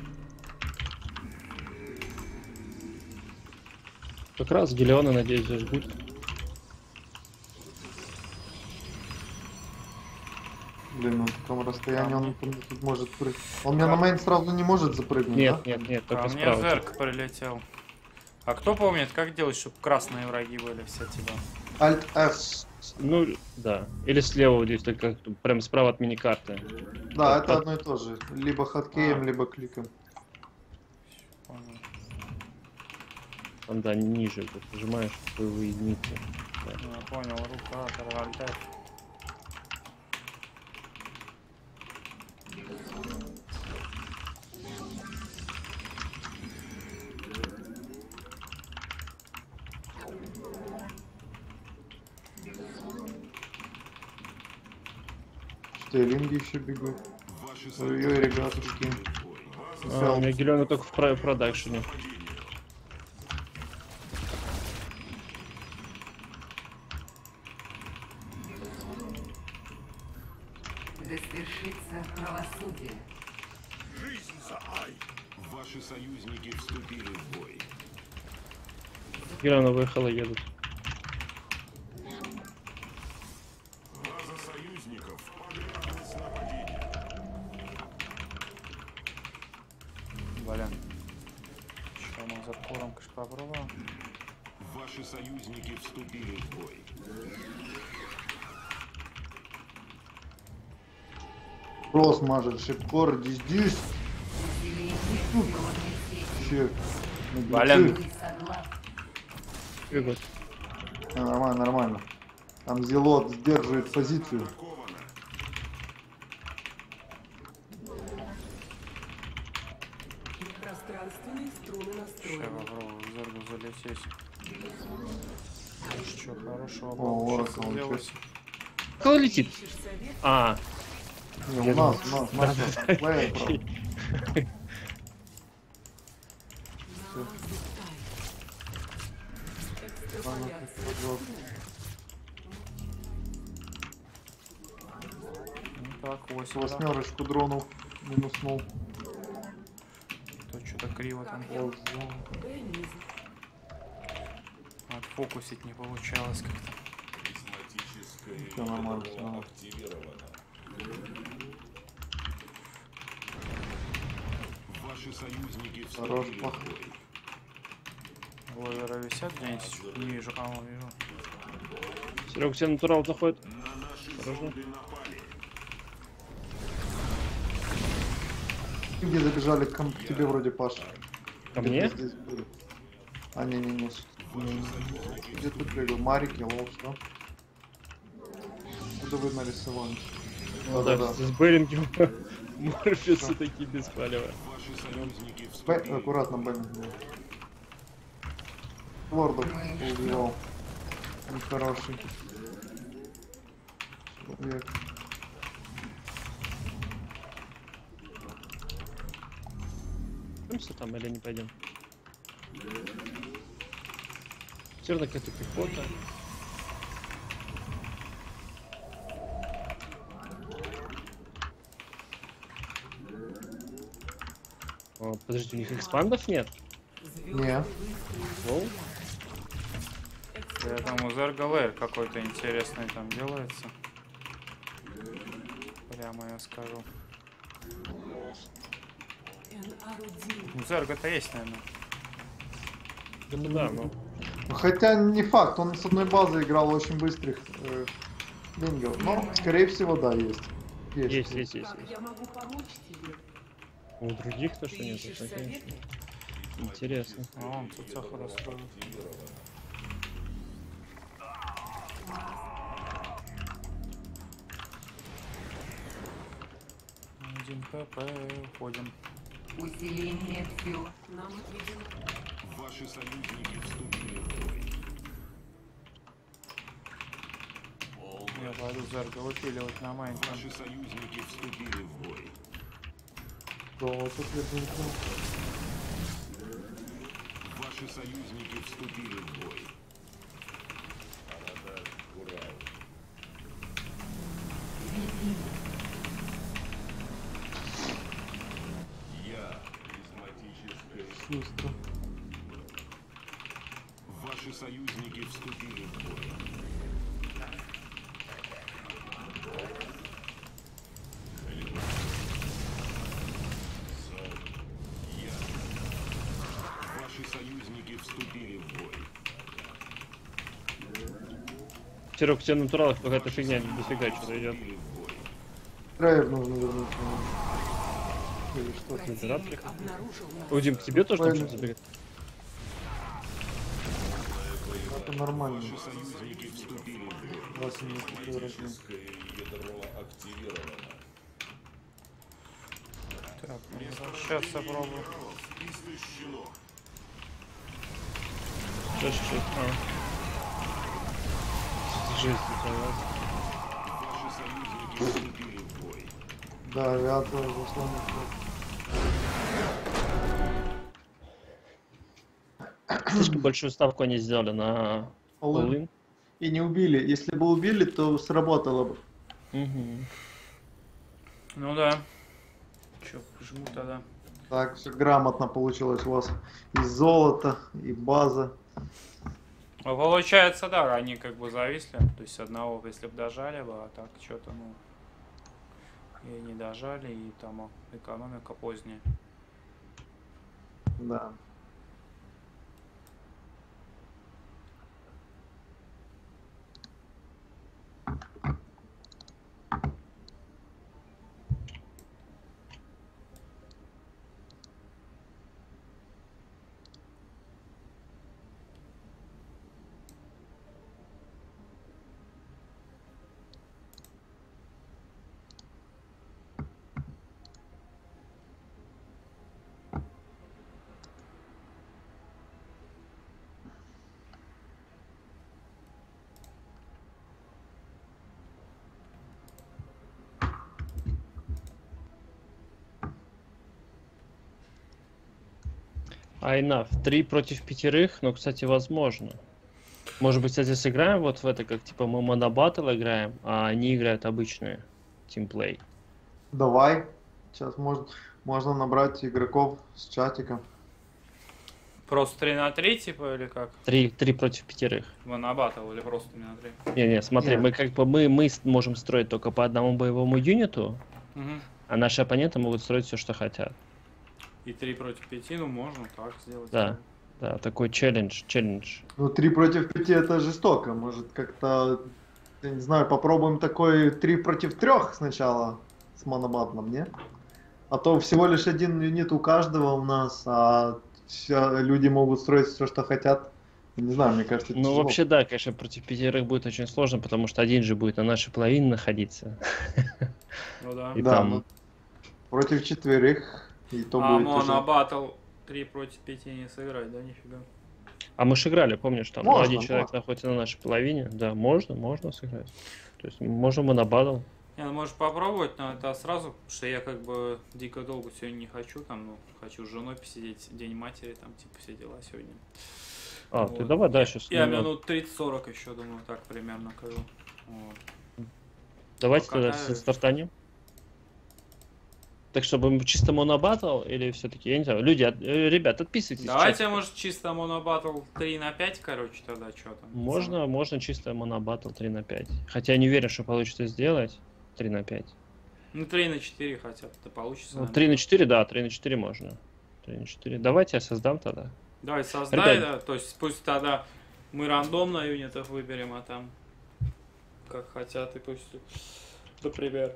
Как раз Гелиона, надеюсь, зажгут. Блин, на таком расстоянии он тут может прыгнуть. Он меня на мейн сразу не может запрыгнуть, Нет, да? нет, нет, А только мне справа. зерк прилетел. А кто помнит, как делать, чтобы красные враги были все тебя? Alt F. Ну, да. Или слева вот здесь, только прям справа от миникарты. Да, Вот это под- одно и то же. Либо хаткеем, либо кликом. Понял. Там, да, ниже. Вот, нажимаешь свою единицу. Да. Я понял, рука, Alt F. Стейлинги еще бегут. Ваши Ой-ой, ребятушки. А, у меня Гелиона только в продакшене. Да свершится правосудие. Ваши союзники вступили в бой. Гелиона выехала, едут. База союзников подверглась нападению. Блин. Что мы за куром, конечно, попробуем? Ваши союзники вступили в бой. Кросс мажет, шипкор, дис-дис. Че? Блин. Бегут. Нормально, нормально. Там Зелот сдерживает позицию. Пространственные струны Сейчас настроены. попробую в зергу залететь. Что хорошего О, получится он сделать. Кто летит? Ищешь совет? А, Не, у нас, плеер, бро. Ну так, 8, да? Восьмерочку дронов минуснул. То что-то криво там. Б-низ. Отфокусить не получалось как-то. Все нормально, все нормально. Ваши союзники Хорош, вступили в пах. бой. Ловера висят где-нибудь? Не вижу, а вон вижу. Серега, тебе натурал заходит. На наши Осторожно. зонды напали. Где забежали к тебе вроде, Паш? Ко Где мне? ты здесь был? А, не-не-не. Где ты прыгал? Марик, Елов, что? Куда вы нарисовали? Ну да, Да-да-да. с Берингем морфятся такие без палева. Ваши союзники Б, вступили аккуратно, Б. Лордов убивал. Он хороший. Человек. Пойдемся там или не пойдем? Все равно какая-то пехота. О, подожди, у них экспандов нет? Не. Лол? Я там у Зерга какой-то интересный там делается. Прямо я скажу. NR1. У Зерга-то есть, наверное. Это да, но... Хотя не факт, он с одной базы играл очень быстрых лингов. Но, скорее всего, да, есть. Есть. Как я могу помочь тебе? У других-то что Ты нет? ищешь Это, конечно, советы? интересно. А он тут цеха расстроил. Один ПП, уходим. Усиление сил. Нам отведено. Ваши союзники вступили в бой. Я пойду Зерга выпиливать на майн. Ваши союзники вступили в бой. Ваши союзники вступили в бой. Чувство. Ваши союзники вступили в бой. Ваши союзники вступили в бой. Серег, все натуралах какая-то фигня дофига что-то идет. Вступили в бой. Драйв нужно вернуть. Или что? Противник обнаружил нас. О, Дим, к тебе тоже там Правильно. что-то забегает? Это нормально. Ваши союзники вступили в бой. 20 минут фотографии. Так, возвращаться пробую. Сейчас. Жизнь, Ваши союзники вступили в бой. Да, авиация зашла на флот. слишком большую ставку они сделали на All-in. all-in. И не убили. Если бы убили, то сработало бы. Мгм. Ну да. Че, жму тогда. Так, все грамотно получилось у вас. И золото, и база. Ну, получается, да, они как бы зависли. То есть одного, если бы дожали бы, а так что-то, ну, и не дожали, и там экономика поздняя. Да. Enough. 3 против 5, ну, кстати, возможно. Может быть, кстати, сыграем вот в это, как типа мы монобаттл играем, а они играют обычные тимплей. Давай. Сейчас можно набрать игроков с чатиком. Просто 3 на 3, типа, или как? 3 против 5. Монобаттл или просто 3 на 3? Не, смотри, Нет. мы как бы мы можем строить только по одному боевому юниту, Угу. а наши оппоненты могут строить все, что хотят. И 3 против 5, ну можно так сделать. Да. Да, такой челлендж. Ну, 3 против 5 это жестоко. Может, как-то, я не знаю, попробуем такой 3 против 3 сначала с монобатлом, не? А то всего лишь один юнит у каждого у нас, а люди могут строить все, что хотят. Не знаю, мне кажется, это Ну, тяжело. вообще, да, конечно, против 5 будет очень сложно, потому что один же будет на нашей половине находиться. Ну да. И Да, там... ну, против 4, и то А будет тяжело. монобаттл 3 против 5 не сыграть, да, нифига. А мы же играли, помнишь, там Можно, один человек можно. находится на нашей половине. Да, можно сыграть. То есть можем монобаттл. Не, ну можешь попробовать, но это сразу, потому что я как бы дико долго сегодня не хочу, там, ну, хочу с женой посидеть, день матери, там, типа, все дела сегодня. А, Вот. ты давай дальше. Я минут 30-40 еще, думаю, так примерно кажу. Вот. Давайте тогда Покатаюсь. стартанем. Так, чтобы чисто монобаттл или все-таки, я не знаю, люди, ребят, отписывайтесь. в Давайте, чате. может, чисто монобаттл 3 на 5, короче, тогда что там. Можно чисто монобаттл 3 на 5. Хотя я не уверен, что получится сделать 3 на 5. Ну, 3 на 4 хотя бы, это получится. Ну, 3 на 4, да, 3 на 4 можно. 3 на 4. Давайте я создам тогда. Давай создай, Ребят. да, то есть пусть тогда мы рандомно юнитов выберем, а там как хотят, и пусть, например.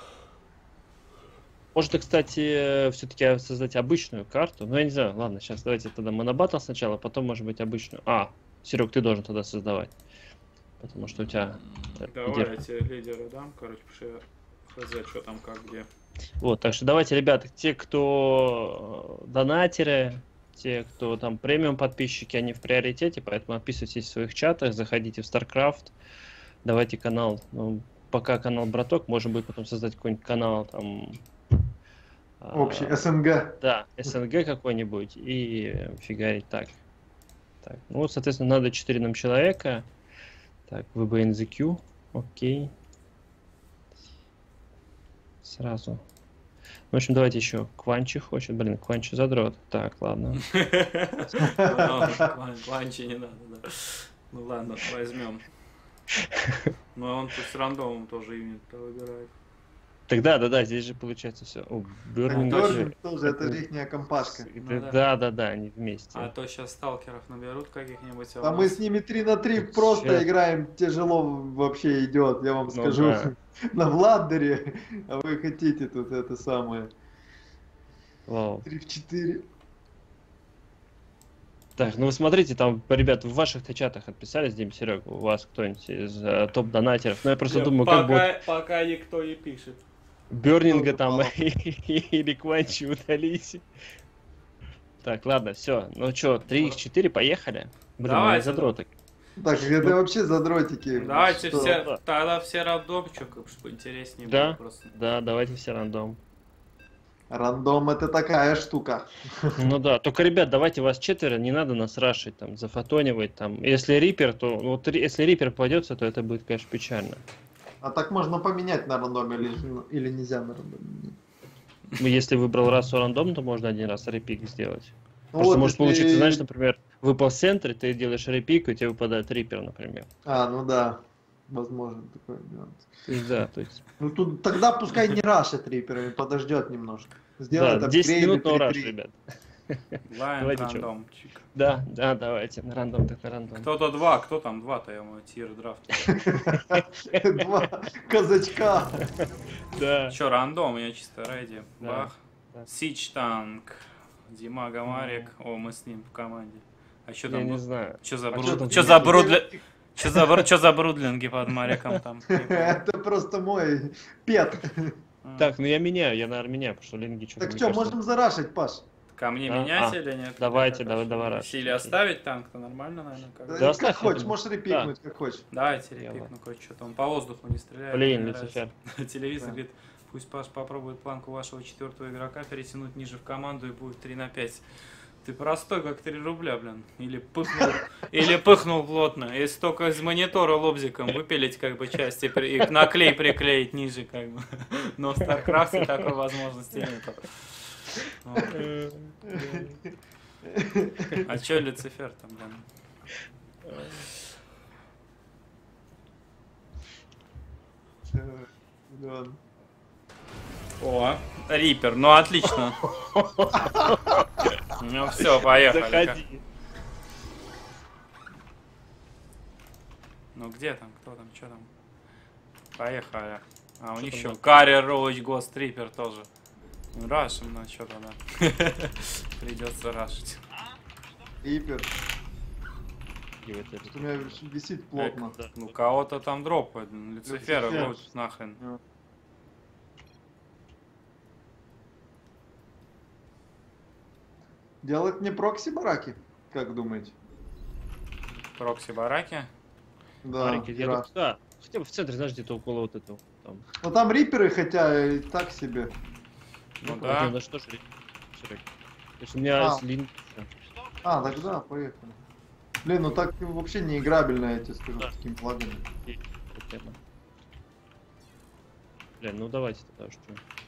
Можно, кстати, все-таки создать обычную карту. Ну, я не знаю, ладно, сейчас давайте тогда монобаттл сначала, потом, может быть, обычную. А, Серег, ты должен тогда создавать. Потому что у тебя... Давай лидер. я тебе лидеры дам, короче, потому что я хз, что там, как, где. Вот, так что давайте, ребята, те, кто донатеры, те, кто там премиум подписчики, они в приоритете, поэтому отписывайтесь в своих чатах, заходите в StarCraft, давайте канал, ну, пока канал Браток, можно будет потом создать какой-нибудь канал там... Общий СНГ. Да, СНГ какой-нибудь и фигарить так. Так, ну вот, соответственно, надо 4 нам человека. Так, VBNZQ, окей. Сразу. В общем, давайте еще. Кванчи хочет. Блин, Кванчи задрот. Так, ладно. Кланчи не надо, да. Ну ладно, возьмем. Но он тут с рандомом тоже юнит-то выбирает. Тогда, да, здесь же получается все. О, Burning Burning тоже, это же ихняя компашка. Ну Да, они вместе. А то сейчас сталкеров наберут каких-нибудь. А мы с ними 3 на 3 просто Щас. играем, тяжело вообще идет, я вам Ну скажу. да. На Владдере, а вы хотите тут это самое. Вау. 3 в 4. Так, ну вы смотрите, там, ребят, в ваших чатах отписались, Дим, Серега, у вас кто-нибудь из топ-донатеров? Ну я просто думаю, как будет Пока никто не пишет. Бернинга там или Кванчи удалить. Так, ладно, все. Ну что, 3x4, поехали? Блин, Давайте. задроток. Так, это вообще задротики. Давайте Что? все, тогда все рандомчик, чтобы интереснее Да? было просто. Да, давайте все рандом. Рандом это такая штука. Ну да, только, ребят, давайте вас 4, не надо нас рашить, там, зафотонивать, там. Если Рипер, то, ну, вот если Рипер попадется, то это будет, конечно, печально. А так можно поменять на рандоме или нельзя на рандоме? Ну, если выбрал расу рандом, то можно один раз репик сделать. Ну Просто вот, может если- получиться, знаешь, например, выпал в центре, ты делаешь репик, и тебе выпадает Рипер, например. А, ну да. Возможно такой вариант. То есть, да, то есть... Ну тут тогда пускай не рашит риперами, подождет немножко. Сделает Да, 10 апгрейды минут на ураж, 3-3. ребят. Лайн Давайте чё? рандомчик. Да, давайте, на рандом так на рандом. Кто-то два, кто там два-то, я мой тир драфт. 2 казачка. Да. Че, рандом, я чисто рейди. Да, Бах. да. Сич танк. Дима Гамарик. О, мы с ним в команде. А что Я не там? знаю. Что за А бруд... чё там? Чё за брудли... Чё за брудлинги под Мариком там? Это просто мой пет. Так, ну я меняю, я, наверное, меняю, потому что линги что-то... Так что, можем зарашить, Паш? Ко мне А, менять а, или нет? давайте, Или давай, как давай, вообще? раз. Или оставить танк-то нормально, наверное. Да, Да оставь, как хочешь, я можешь репикнуть, как хочешь. Давайте Я репикну кое-что там. По воздуху не стреляет. Блин, мне нравится. Люцифер. Телевизор Да. говорит, пусть Паш попробует планку вашего 4-го игрока перетянуть ниже в команду и будет 3 на 5. Ты простой, как 3 рубля, блин. Или пыхнул плотно. Если только из монитора лобзиком выпилить как бы части и на клей приклеить ниже, как бы. Но в StarCraft такой возможности нет. Вот. А чё Люцифер там, блин? Да. О, Рипер, ну отлично. Ну все, поехали. Заходи. Ну где там, кто там, что там? Поехали. А у них там еще было? Карри, Роуч, Гост, Рипер тоже. Ну рашим, ну что тогда. Придется рашить. Рипер. И вот это. У меня висит плотно. Да. Ну кого-то там дропает, Люцифера, Люцифер. вот нахрен. Делать мне прокси бараки? Как думаете? Прокси бараки. Да, Марики, я игра. думаю, да, хотя бы в центре, знаешь, где-то около вот этого. Там. Ну там риперы, хотя и так себе. Ну Не, да. ну что ж, Серег. То есть у меня А. линк. А, тогда поехали. Блин, ну так вообще не играбельно, я тебе скажу, Да. с таким плагином. Блин, ну давайте тогда что.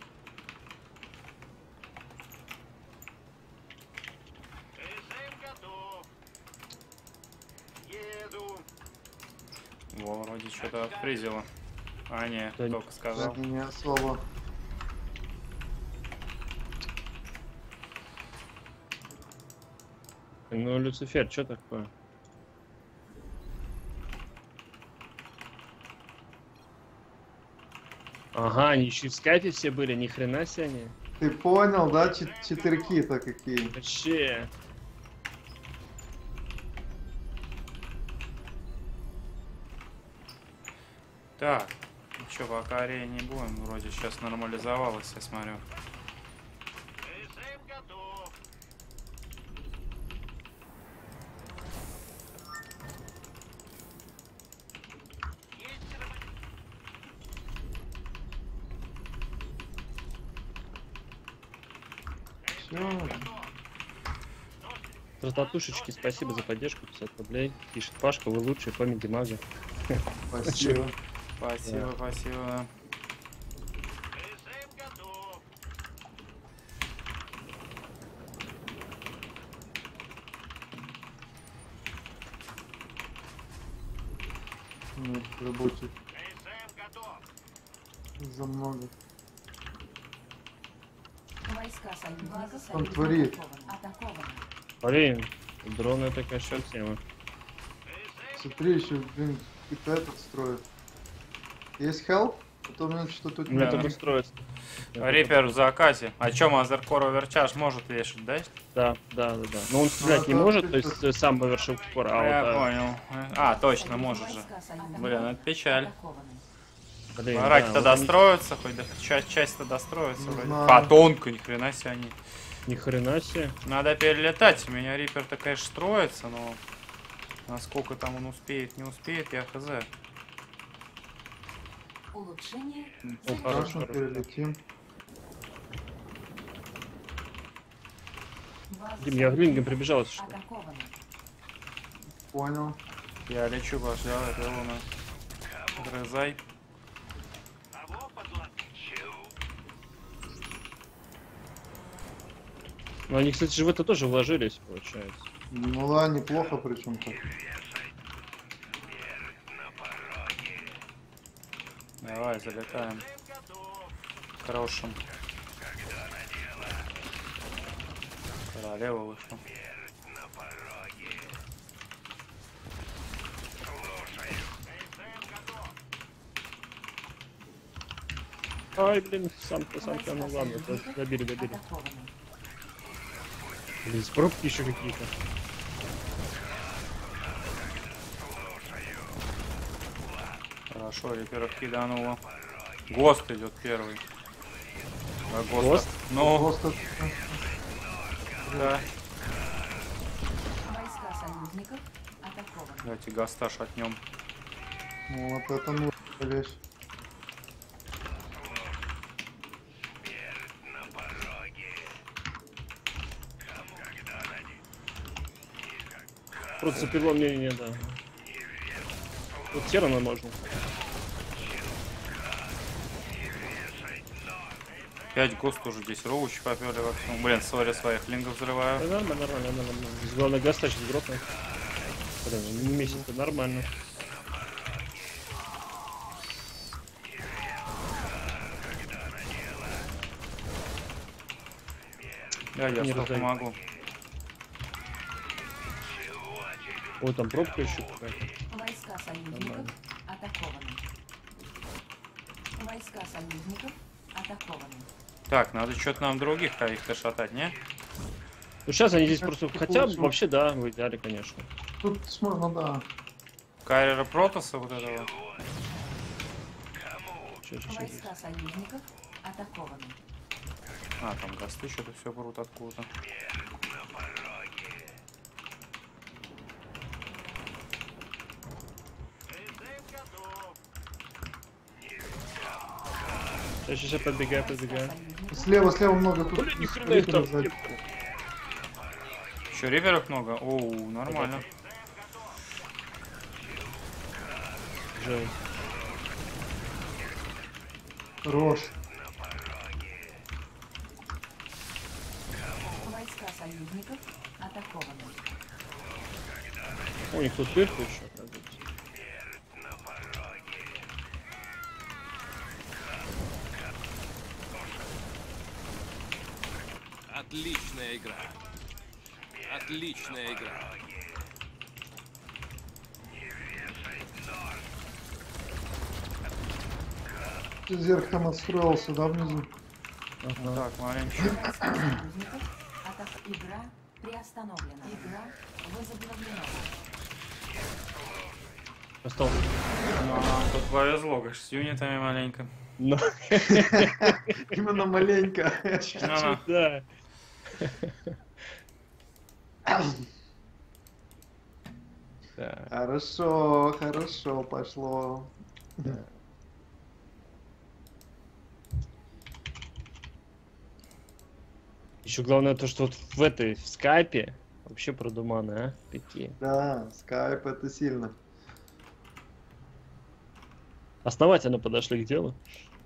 Во, вроде что-то отфризило. А, не, Да только сказал. Кстати, не особо. Ну, Люцифер, что такое? Ага, они еще и в скайпе все были, ни хрена себе они. Ты понял, да? Четырки-то какие. Вообще. Так, ну что, пока ареи не будем, вроде сейчас нормализовалось, я смотрю. Всё. Татушечки, спасибо за поддержку, 50 рублей. Пишет Пашка, вы лучший, помните мага. Спасибо. Спасибо, спасибо. Нет, рабочих. За много. Войска союзников Он творит. атакованы. Блин, дроны это, конечно, тема. Смотри, еще, блин, какой-то этот строит. Есть help? А то у меня что-то тут У меня Да. только строится. Рипер в заказе. А чё, Мазеркор оверчаж может вешать, да? Да. Но он стрелять не это может, то отлично. есть сам повершил кор, а Я вот... понял. А, точно, может же. Войска союзников Блин, это печаль. атакованы. Блин, Раки-то вот достроятся, хоть часть-то достроится Не вроде. знаю. А, тонко, ни хрена себе они. Ни хрена себе. Надо перелетать. У меня Рипер-то, конечно, строится, но насколько там он успеет, не успеет, я хз. Улучшение. Ну, Хорошо, хорошо. перелетим. База Дим, я глингом союзников прибежал, если что. атакованы. Понял. Я лечу, пошли, это луна. Грызай. Ну, они, кстати, же в это тоже вложились, получается. Ну да, неплохо причем-то. Давай, залетаем. Хорошим. Королева вышла. Ай, блин, самка, Войска ну ладно, союзников добили. атакованы. Блин, с пробки еще какие-то. Хорошо, Риперов кидануло. ГОСТ идет первый. Да, ГОСТ? Ну, Просто да. Войска союзников атакованы. Давайте ГОСТа шатнем. ну, вот это нужная вещь. Просто заперло мне, да. Вот Терана можно. 5 ГОСТ уже здесь. Роуч поперли во всем. Блин, сори, своих лингов взрываю. Да, нормально. Здесь главное гаста сейчас дропнуть. Блин, не месяц, нормально. Да, я Не что раздаю. помогу. Ой, там пробка еще какая-то. Войска союзников Нормально. атакованы. Войска союзников атакованы. Так, надо что-то нам других каких-то шатать, не? Ну сейчас они здесь Как просто... ты Хотя получил? вообще да, в идеале, конечно. Тут можно, да. Карьера Протоса вот этого. Чё. Войска союзников атакованы. А, там ГОСТы что-то все прут откуда-то. Сейчас подбегаю. Слева много тут. Блин, ни хрена их там. Риперов сзади. Еще риперов много? Оу, нормально. Жесть. Хорош. Войска союзников атакованы. У них тут дырка еще. Отличная игра. Отличная игра. Зерк там отстроился, да, внизу? Так, маленький. Союзников игра приостановлена. Игра возобновлена. Остался. Ну, нам тут повезло, конечно, с юнитами маленько. Ну, Именно маленько. Ну-ну. да. Так. Хорошо, пошло. Еще главное то, что вот в скайпе вообще продумано, а? Какие. Да, скайп это сильно. Основательно подошли к делу.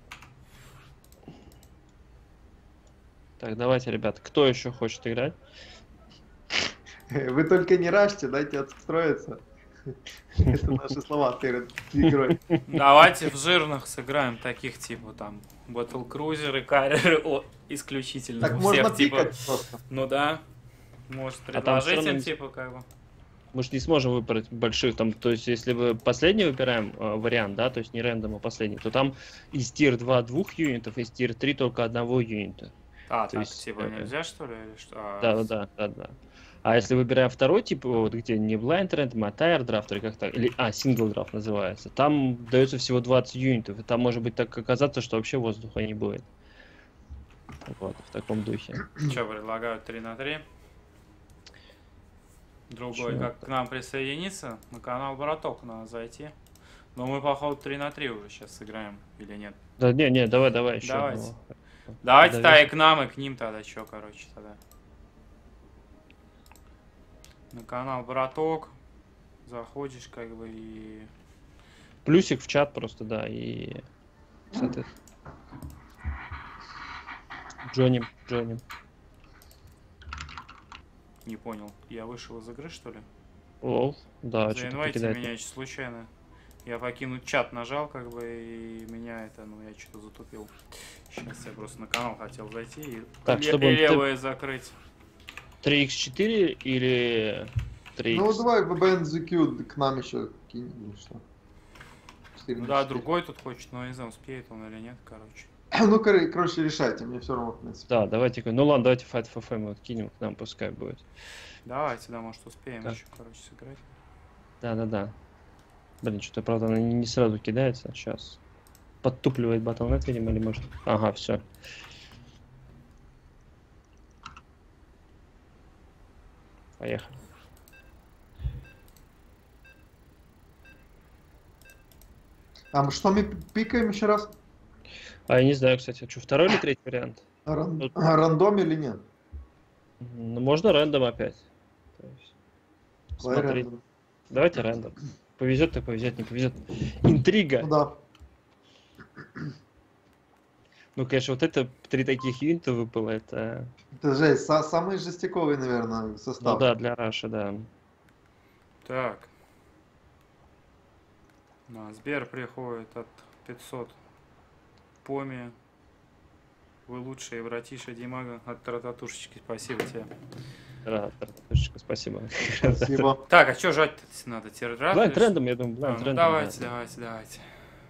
Так, давайте, ребят, кто еще хочет играть? Вы только не рашьте, дайте отстроиться. Это наши слова перед игрой. Давайте в жирных сыграем таких, типа, там, Battle Cruiser и карьеры, исключительно Так у можно всех, типа. пикать просто. Ну да. Может, там предложить всё равно им, не- типа, как бы. Мы же не сможем выбрать больших, там, то есть, если вы последний выбираем вариант, да, то есть не рэндом, а последний, то там из тир 2 двух юнитов, из тир 3 только одного юнита. А, То так, есть, типа, нельзя, что ли, или что? Да. А если выбираем второй тип, вот где не blind random, а tire draft, или как так, или, single draft называется, там дается всего 20 юнитов, и там может быть так оказаться, что вообще воздуха не будет. Вот, в таком духе. Что, предлагают 3 на 3? Другой, Чё? как к нам присоединиться, на канал Браток надо зайти. Но мы, походу, 3 на 3 уже сейчас сыграем, или нет? Да, не, давай еще. Давайте. одного. Давайте Да, тогда и весь- к нам, и к ним тогда, что, короче, тогда. На канал Браток заходишь, как бы, и... Плюсик в чат просто, да, и... Соответственно. Джонни. Не понял, я вышел из игры, что ли? Лол, да, что-то Заинвайте покидает. меня случайно. Я покинуть чат нажал, как бы, и меня это, ну, я что-то затупил. Сейчас я просто на канал хотел зайти и, Так, чтобы он- левое закрыть. 3х4 или 3х? Ну давай BNZQ к нам еще кинь, ну что. 4 Ну на да, 4. другой тут хочет, но не знаю, успеет он или нет, короче. Ну, короче, решайте, мне все равно, в принципе. Да, давайте, ну ладно, давайте Fight for Fame вот кинем к нам, пускай будет. Давайте, да, может успеем Да. еще, короче, сыграть. Да. Блин, что-то, правда, она не сразу кидается, сейчас. Подтупливает Battle.net, видимо, или может... Ага, все. Поехали. А мы что мы пикаем еще раз? А я не знаю, кстати, что, второй или третий вариант? Рандом или нет? Ну, можно рэндом опять. То есть, Давай смотреть. рандом. Давайте рэндом. Повезет, так повезет, не повезет. Интрига. Ну да. Ну, конечно, вот это 3 таких юнита выпало, это... Это жесть. Самый жестяковый, наверное, Ну состав. да, для Раша, да. Так. На Сбер приходит от 500. Поми. Вы лучшие, братиша Димага от Тарататушечки. Спасибо тебе. Да, Тартушечка, спасибо. Спасибо. Так, а что жать надо? Тердрат? Blind рандом, я думаю, blind рандом. Давайте, да. давайте.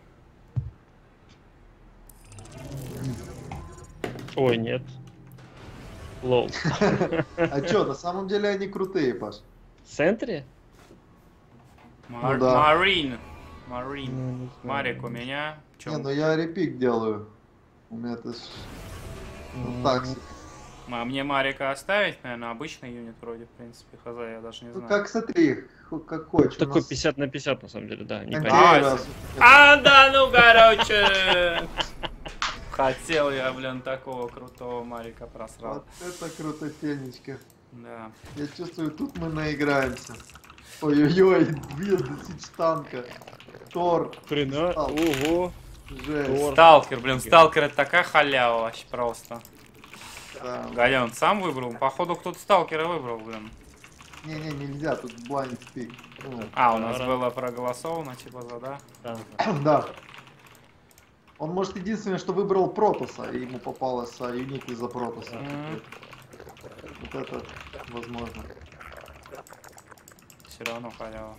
Ой, нет. Лол. А чё, на самом деле они крутые, Паш. В центре? Ну да. Марин. Ну, не знаю. Марик у меня. Не, ну я репик делаю. У меня это так себе. А мне Марика оставить, наверное, обычный юнит вроде, в принципе, хз, я даже не Ну знаю. как смотри, как хочешь. У Такой нас 50 на 50, на самом деле, да. Не Окей, понятно. раз. А, да ну, короче. Хотел я, блин, такого крутого Марика просрал. Вот это круто, Фенечка. Да. Я чувствую, тут мы наиграемся. Ой-ой-ой, 2000 танка. Тор. Хрена, Стал. ого. Жесть. Тор. Сталкер, блин, Сталкер это такая халява вообще просто. Да. Гадя, он сам выбрал? Походу кто-то Сталкера выбрал, блин. Не, нельзя, тут blind speak. Ну, А, у нас Ара. было проголосовано, типа, да? Да. да. Он, может, единственное, что выбрал Протоса, и ему попалось юнит из-за Протоса. Мгм. Вот это возможно. Все равно халява.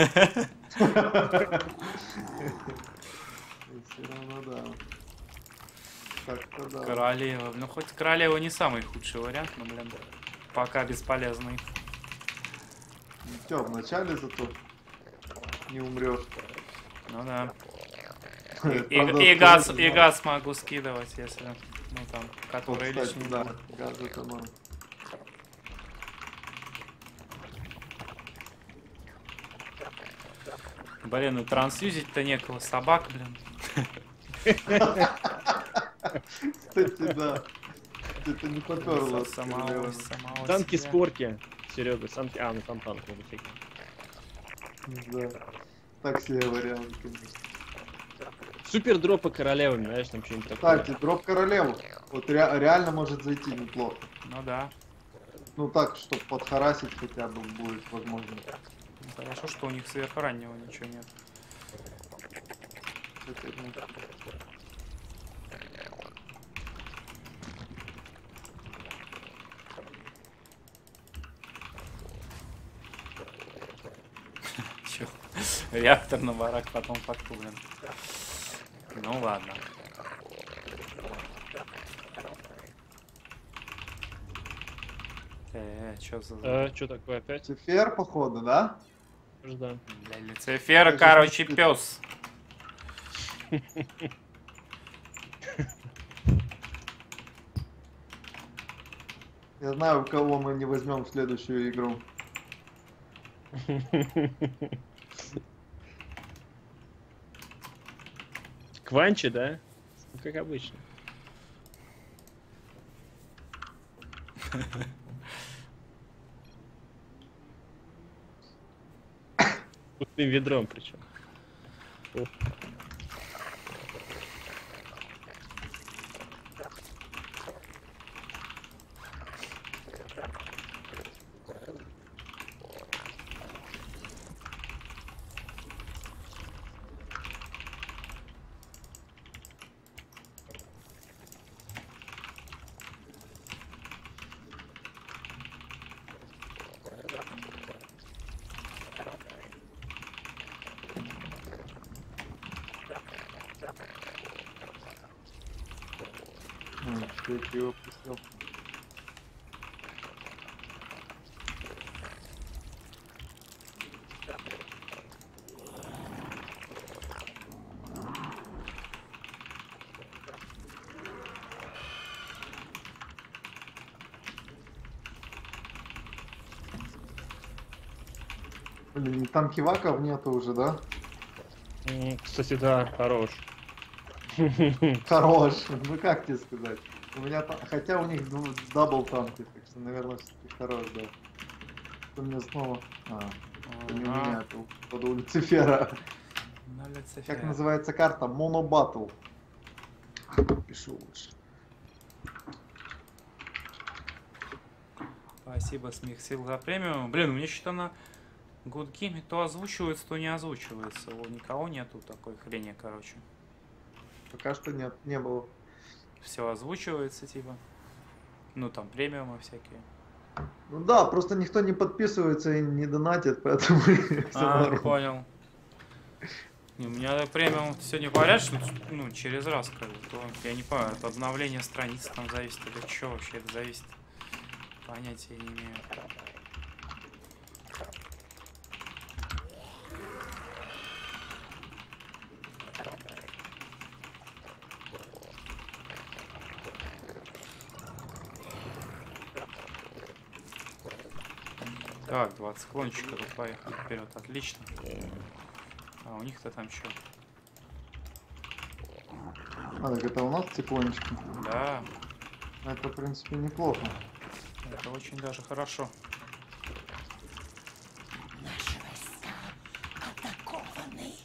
Все равно, да. Так-то да. Королева. Ну, хоть королева не самый худший вариант, но, блин, пока бесполезный. Все, вначале зато не умрешь. Ну да. Правда, И газ, второй и не газ могу скидывать, если, ну там, надо. который Вот, кстати, лишний. да, газ это норм. Блин, ну трансюзить-то некого, собак, блин. Кстати, да. Это не поперло. Самого Танки себя. скорки. Серега, санки. А, ну там танк надо всякий. Да. Так себе вариант, конечно. Супер дропы королевами, знаешь, там что-нибудь такое. Кстати, дроп королеву. Вот реально может зайти неплохо. Ну да. Ну так, чтобы подхарасить хотя бы будет возможно. Хорошо, что у них сверхраннего ничего нет. Чё? Реактор на барак, потом факту, блин. Ну ладно. Чё за... Что такое опять? Люцифер, походу, да? Да. Бля, Люцифер, короче, пес. Я знаю, кого мы не возьмем в следующую игру. Кванчи, да? Ну, как обычно. Пустым ведром причем. Я его пустил. Блин, там киваков нету уже, да? Кстати, да, хорош. Хорош. Ну как тебе сказать? У меня там, хотя у них дабл танки, так что, наверное, все-таки хорош, да. Что мне снова... это не у меня, это у Люцифера. Ну, Люцифер. Как называется карта? Монобаттл. Пишу лучше. Спасибо, Смехсил, за премиум. Блин, у меня что-то на Good Game то озвучивается, то не озвучивается. У никого нету такой хрени, короче. Пока что нет, не было. Все озвучивается, типа. Ну, там премиумы всякие. Ну да, просто никто не подписывается и не донатит, поэтому... всё Понял. Не, у меня премиум сегодня говорят, что ну, через раз как бы, то я не понимаю, это обновление страницы там зависит или что вообще это зависит. Понятия не имею. Так, 20 клончиков, тут поехали вперед, отлично. А у них-то там что? Так это у нас циклончики. Да, Это, в принципе, неплохо. это очень даже хорошо. Наши войска атакованы.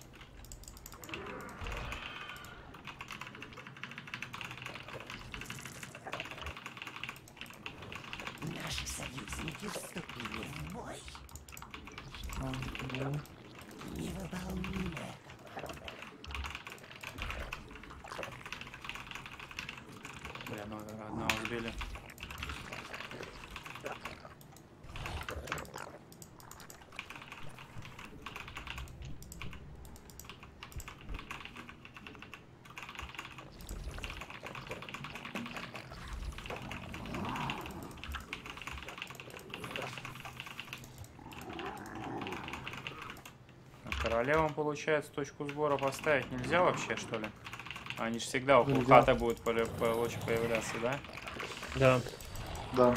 Наши союзники вступили в бой. Невыполнимо. Бля, ну одного сбили. Королевам, получается, точку сбора поставить нельзя вообще, что ли? Они же всегда около Нельзя. хаты будут лучше появляться, да? Да. Да.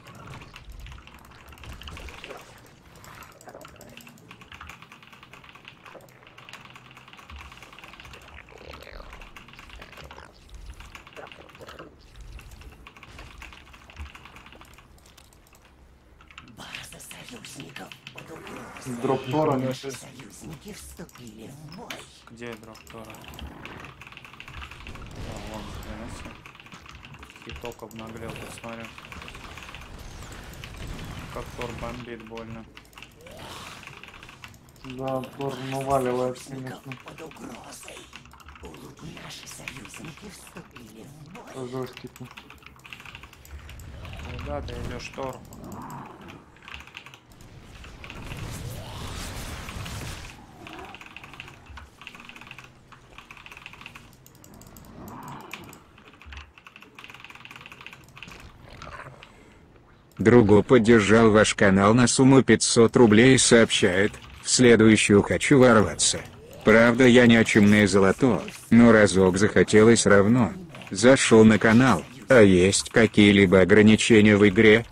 База союзников под угрозой. Дроп Тора. Наши союзники вступили в бой. Где Дроктора? Вон, хрена. Хиток обнаглел, посмотрю. Как Тор бомбит больно. Да, Тор наваливает, конечно. под угрозой. Наши союзники вступили в бой. По жестику. Куда ты идешь, Тор? Другу поддержал ваш канал на сумму 500 рублей и сообщает, в следующую хочу ворваться. Правда я не очумное золото, но разок захотелось равно. Зашел на канал, а есть какие-либо ограничения в игре?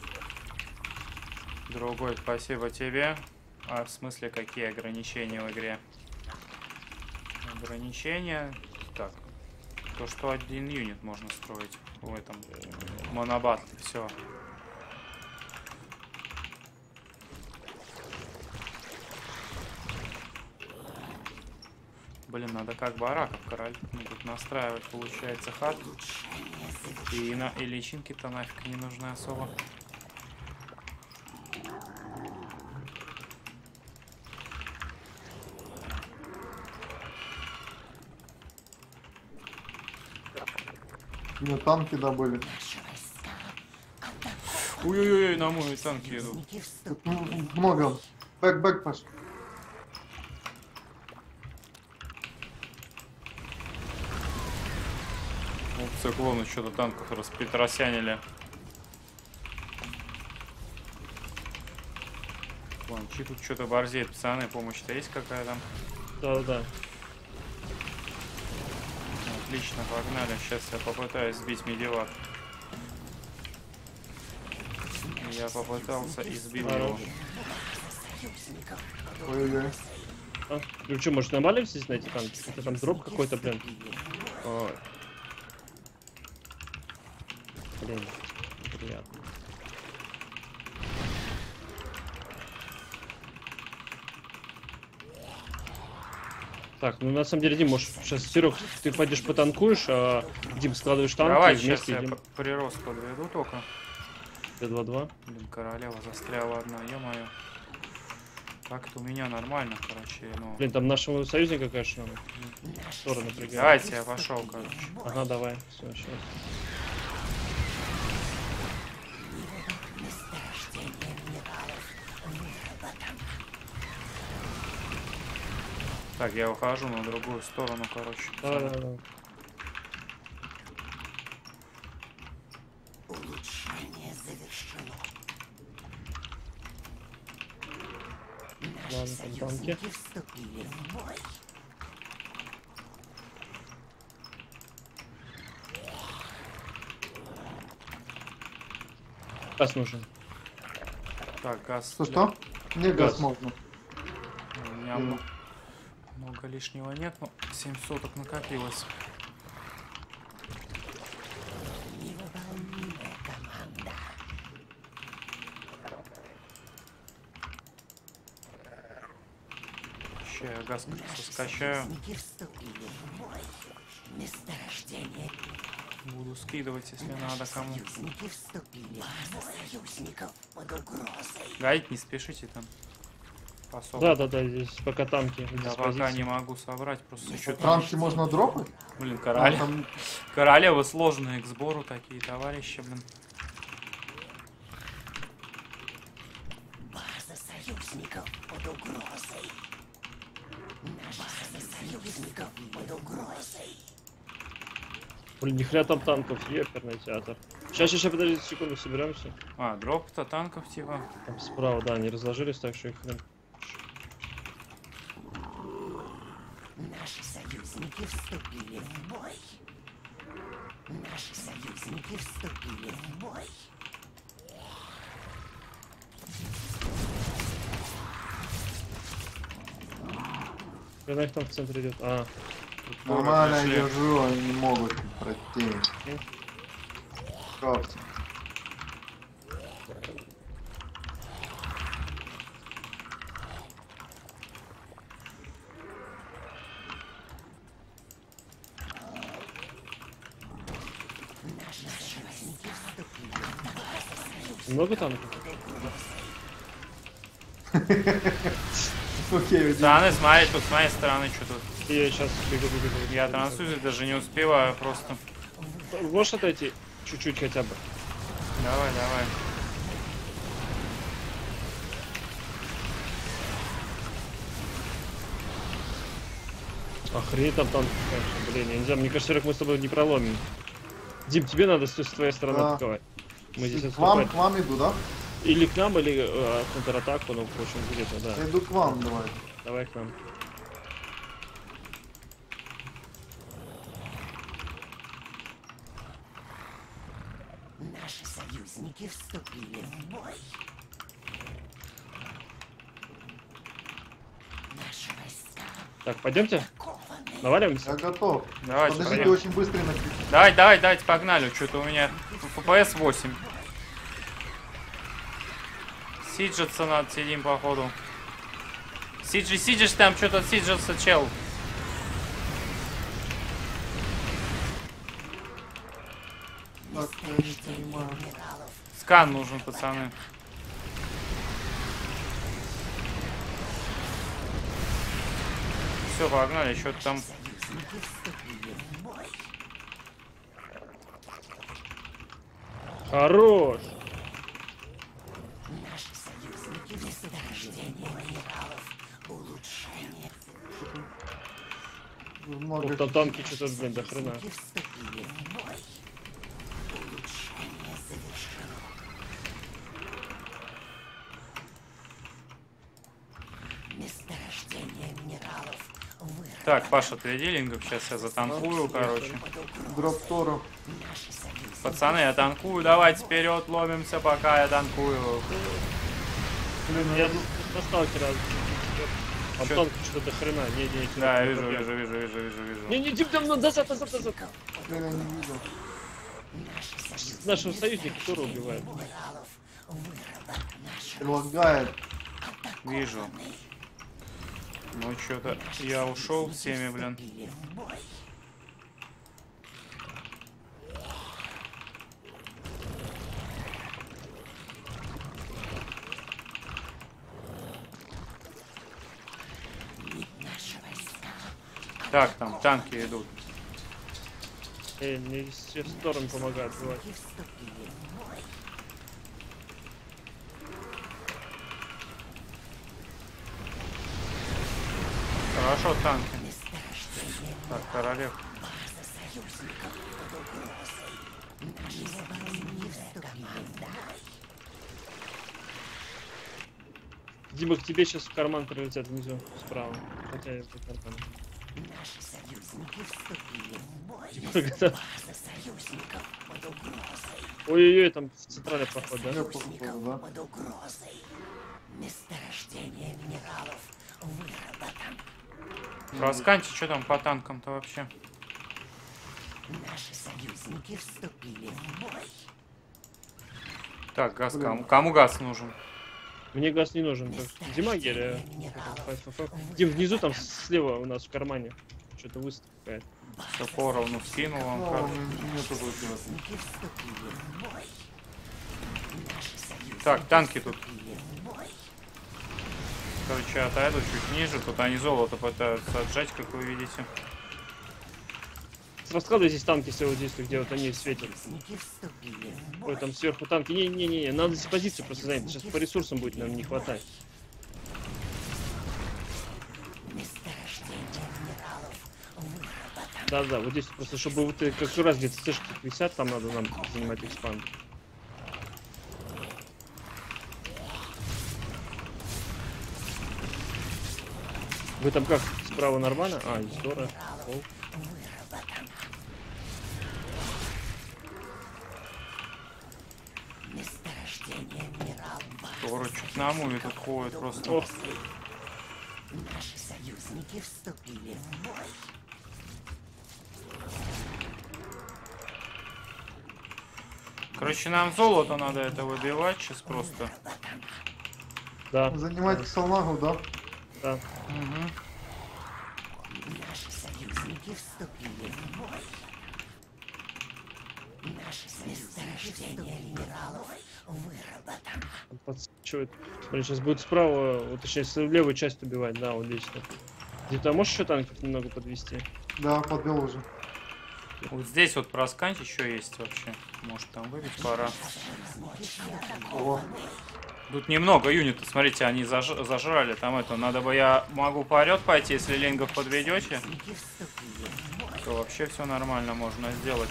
Другой, спасибо тебе. А в смысле, какие ограничения в игре? Ограничения... Так. То, что один юнит можно строить в этом монобатле. Все. Блин, надо как бараков король тут настраивать, получается, хат. И личинки-то нафиг не нужны особо. Мне танки добыли. Ой-ой-ой, на мой танки идут. Тут много. Бэк, Паш. Вот циклоны что-то танков распетросянили. Чи тут что-то борзеет, пацаны, помощь-то есть какая-то? Да. Отлично, погнали. Сейчас я попытаюсь сбить медивак. Я попытался и сбил его. Ой-ой-ой. А, ну что, может нормально здесь найти танки? Это там дроп какой-то, блин. Ой. Блин, приятно. Так, ну на самом деле, Дим, может сейчас, Серег, ты пойдешь потанкуешь, а Дим складываешь танки, Давай, и сейчас вместе я идем. прирост подведу только. Т-2-2. Блин, королева застряла одна, ё-моё. Так-то у меня нормально, короче, ну... Блин, там нашего союзника, конечно, Тора напрягает. Давайте, я пошел, короче. Ага, давай, все, сейчас. Так, я ухожу на другую сторону, короче. Да. Улучшение завершено. Ладно, Наши там танки. союзники вступили в бой. Газ нужен. Так, газ. Что? Мне Газ. газ можно. У меня много лишнего нет, но 7 соток накопилось. Невыполнимая команда. Сейчас я газ скачаю. Союзники вступили в бой. Месторождение. Буду скидывать, если надо кому. Союзники вступили в бой. Союзников под угрозой. Гайд, не спешите там. Особо. Да, здесь пока танки. в Я пока диспозиции. не могу собрать, просто что-то... Транки можно дропать? Блин, А, там королевы сложные к сбору такие, товарищи, блин. База союзников под угрозой. База союзников под угрозой. Блин, нихрена там танков, еперный театр. Сейчас, подождите секунду, соберемся. А, дроп-то танков типа. Там справа, да, они разложились, так что их хрен. Наши союзники вступили в бой. Наши союзники вступили в бой. Хрена их там в центре идет. А, нормально пришли. держу, они не могут пройти. Крафтинг. много танков? Окей, один. Стороны, смотри, тут с моей стороны, что тут. Я сейчас бегу. Я трансфузить даже не успеваю просто. Можешь отойти? Чуть-чуть хотя бы. Давай, давай. Охренеть там танк, конечно, блин, я не знаю, мне кажется, Серег, мы с тобой не проломим. Дим, тебе надо с твоей стороны Да. атаковать. Мы здесь К вам отступать. иду, да? Или к нам, или контратаку, ну, в общем, где-то, да. Я иду к вам, давай. Давай к нам. Наши союзники вступили в бой. Наши войска Так, пойдемте? кованы. Наваливаемся? Я готов. Давайте, Подождите, поехали. очень быстрый напиток. Давайте, погнали. Что-то у меня ППС 8. Сиджиться надо, сидим походу. Сиджишь там, что-то сиджился, чел. Так, я не понимаю. Скан нужен, пацаны. Все, погнали, что-то там. Союзники вступили в бой. Хорош! Наши союзники месторождение минералов. Улучшение. Много Ух, там танки что-то, блин, до хрена. Союзники вступили в бой. Улучшение завершено. Месторождение минералов выработано. Так, Паша, отведи лингов, сейчас я затанкую, короче. дроп Тору. Наши союзники Пацаны, я танкую, давайте вперед, ломимся, пока я танкую. Блин, Я на сталкера. Там Чё? танк что-то до хрена. Не. Да, я вижу. Не, Дим, там назад. блин, я не видел. Нашего союзника тоже убивает. Предлагает. Вижу. Ну что-то я ушел всеми, блин. вступили в бой. Наши войска Так, там танки идут. Мне с всех сторон помогают бывать. вступили в бой. Хорошо, танки. Месторождение Так, королев. база союзников под угрозой. Наши союзники вступили в бой. Дима, к тебе сейчас в карман прилетят внизу, справа. Хотя это карман. Наши союзники вступили в бой. База База союзников под угрозой. Ой-ой-ой, там центральный проход, да? Я походу, да? Под угрозой. Месторождение минералов выработан. Расканьте, что там по танкам-то вообще? Наши союзники вступили в бой. Так, газ кому газ нужен? Мне газ не нужен. Так что Дима Герия. Дим, внизу там слева у нас в кармане. Что-то выставка какая-то. Все поровну скинул вам Ну, карту. нету выпила. Союзники вступили в бой. Наши союзники Так, танки тут. вступили в бой. Короче, отойду чуть ниже. Тут они золото пытаются отжать, как вы видите. Раскладывай здесь танки всего действия, где вот они светят. Союзники вступили в бой. Ой, там сверху танки. Не, надо здесь позицию просто занять. Сейчас по ресурсам будет, наверное, не хватать. Месторождение минералов выработан. Да, вот здесь просто, чтобы вот как раз где-то стышки висят, там надо нам занимать экспанд. Вы там как? Справа нормально? А, здорово. О. Выработан. Месторождение минералов. Торы чуть на муве тут ходят просто. Ох, Наши союзники вступили в бой. Короче, нам золото надо это выбивать сейчас просто. да, Занимать Салнагу, да? да. Угу. Наши союзники вступили в бой. Наши месторождения минералов Он подсвечивает. Смотри, сейчас будет справа, вот точнее, левую часть убивать, да, вот здесь. Где-то можешь еще танков немного подвести? Да, подвел уже. Вот здесь вот просканить еще есть вообще. Может там выбить пора. О, Тут немного юнитов, смотрите, они зажрали там это. Надо бы я могу порет пойти, если лингов подведете, то вообще все нормально можно сделать.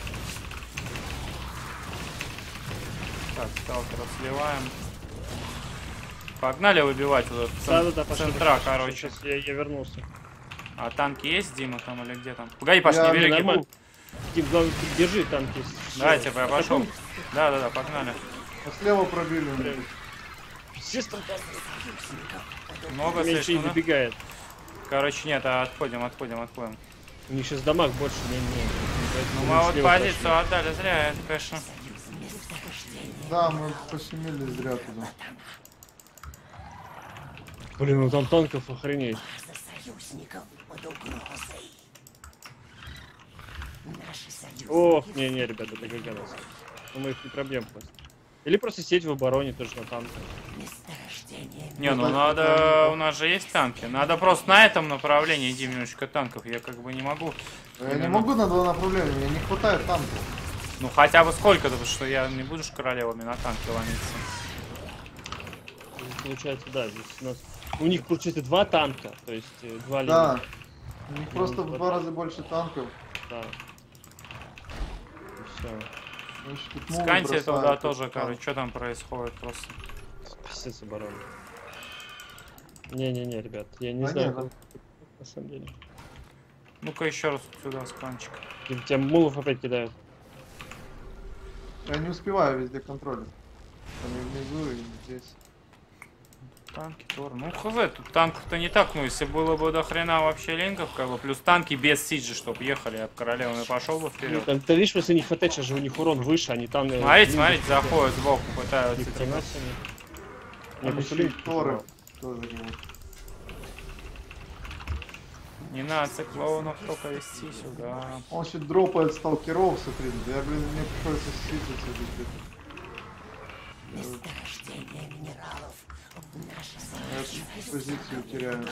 Так, сталкера сливаем. Погнали выбивать вот этот центра, короче. Сейчас я вернулся. А танки есть, Дима, там или где там? Погоди, Паш, не бери нормально. гибу. Дим, главное, держи танки. Давайте, я пошел. Да, погнали. а слева пробили. Прям. Пиздец, там Много меньше и слишком, да? забегает. Короче, нет, отходим. У них сейчас дамаг больше, не. Ну мы вот позицию отдали зря, это, конечно. Да, мы пощемили зря туда. Блин, ну там танков охренеть. Ох, не, ребята, это ГГ нас. Ну, мы их не пробьем просто. Или просто сидеть в обороне тоже на танках. Не, ну надо, у нас же есть танки. Надо просто на этом направлении, Дим, немножечко танков. Я как бы не могу. Я не могу на два направления, мне не хватает танков. Ну хотя бы сколько-то, потому что я не буду ж королевами на танке ломиться. Получается, да, здесь у нас... У них, получается, 2 танка, то есть 2 линии. Да. У них просто в 2 раза больше танков. Да. Все. Сканьте туда тоже, короче, что там происходит просто. Пиздец обороны. Не, ребят, я не Да знаю, нет, как, на самом деле. Ну-ка еще раз сюда сканчик. Тебя мулов опять кидают. Я не успеваю везде контролить. Они внизу и здесь. Танки тоже. Ну хз, тут танков-то не так, ну если было бы до хрена вообще линков, как бы, плюс танки без сиджи, чтоб ехали, я бы королевами пошел бы вперед. Ты видишь, если не хватает, сейчас же у них урон выше, они там... Смотрите, заходят сбоку, пытаются. Ни хрена Типа. себе. Там просто еще и линк торы пошел. тоже живут. Не надо циклонов только вести сюда. Он еще дропает сталкеров, смотри. Я, блин, мне приходится сидеть где-то. Месторождение минералов в нашей Я позицию теряю.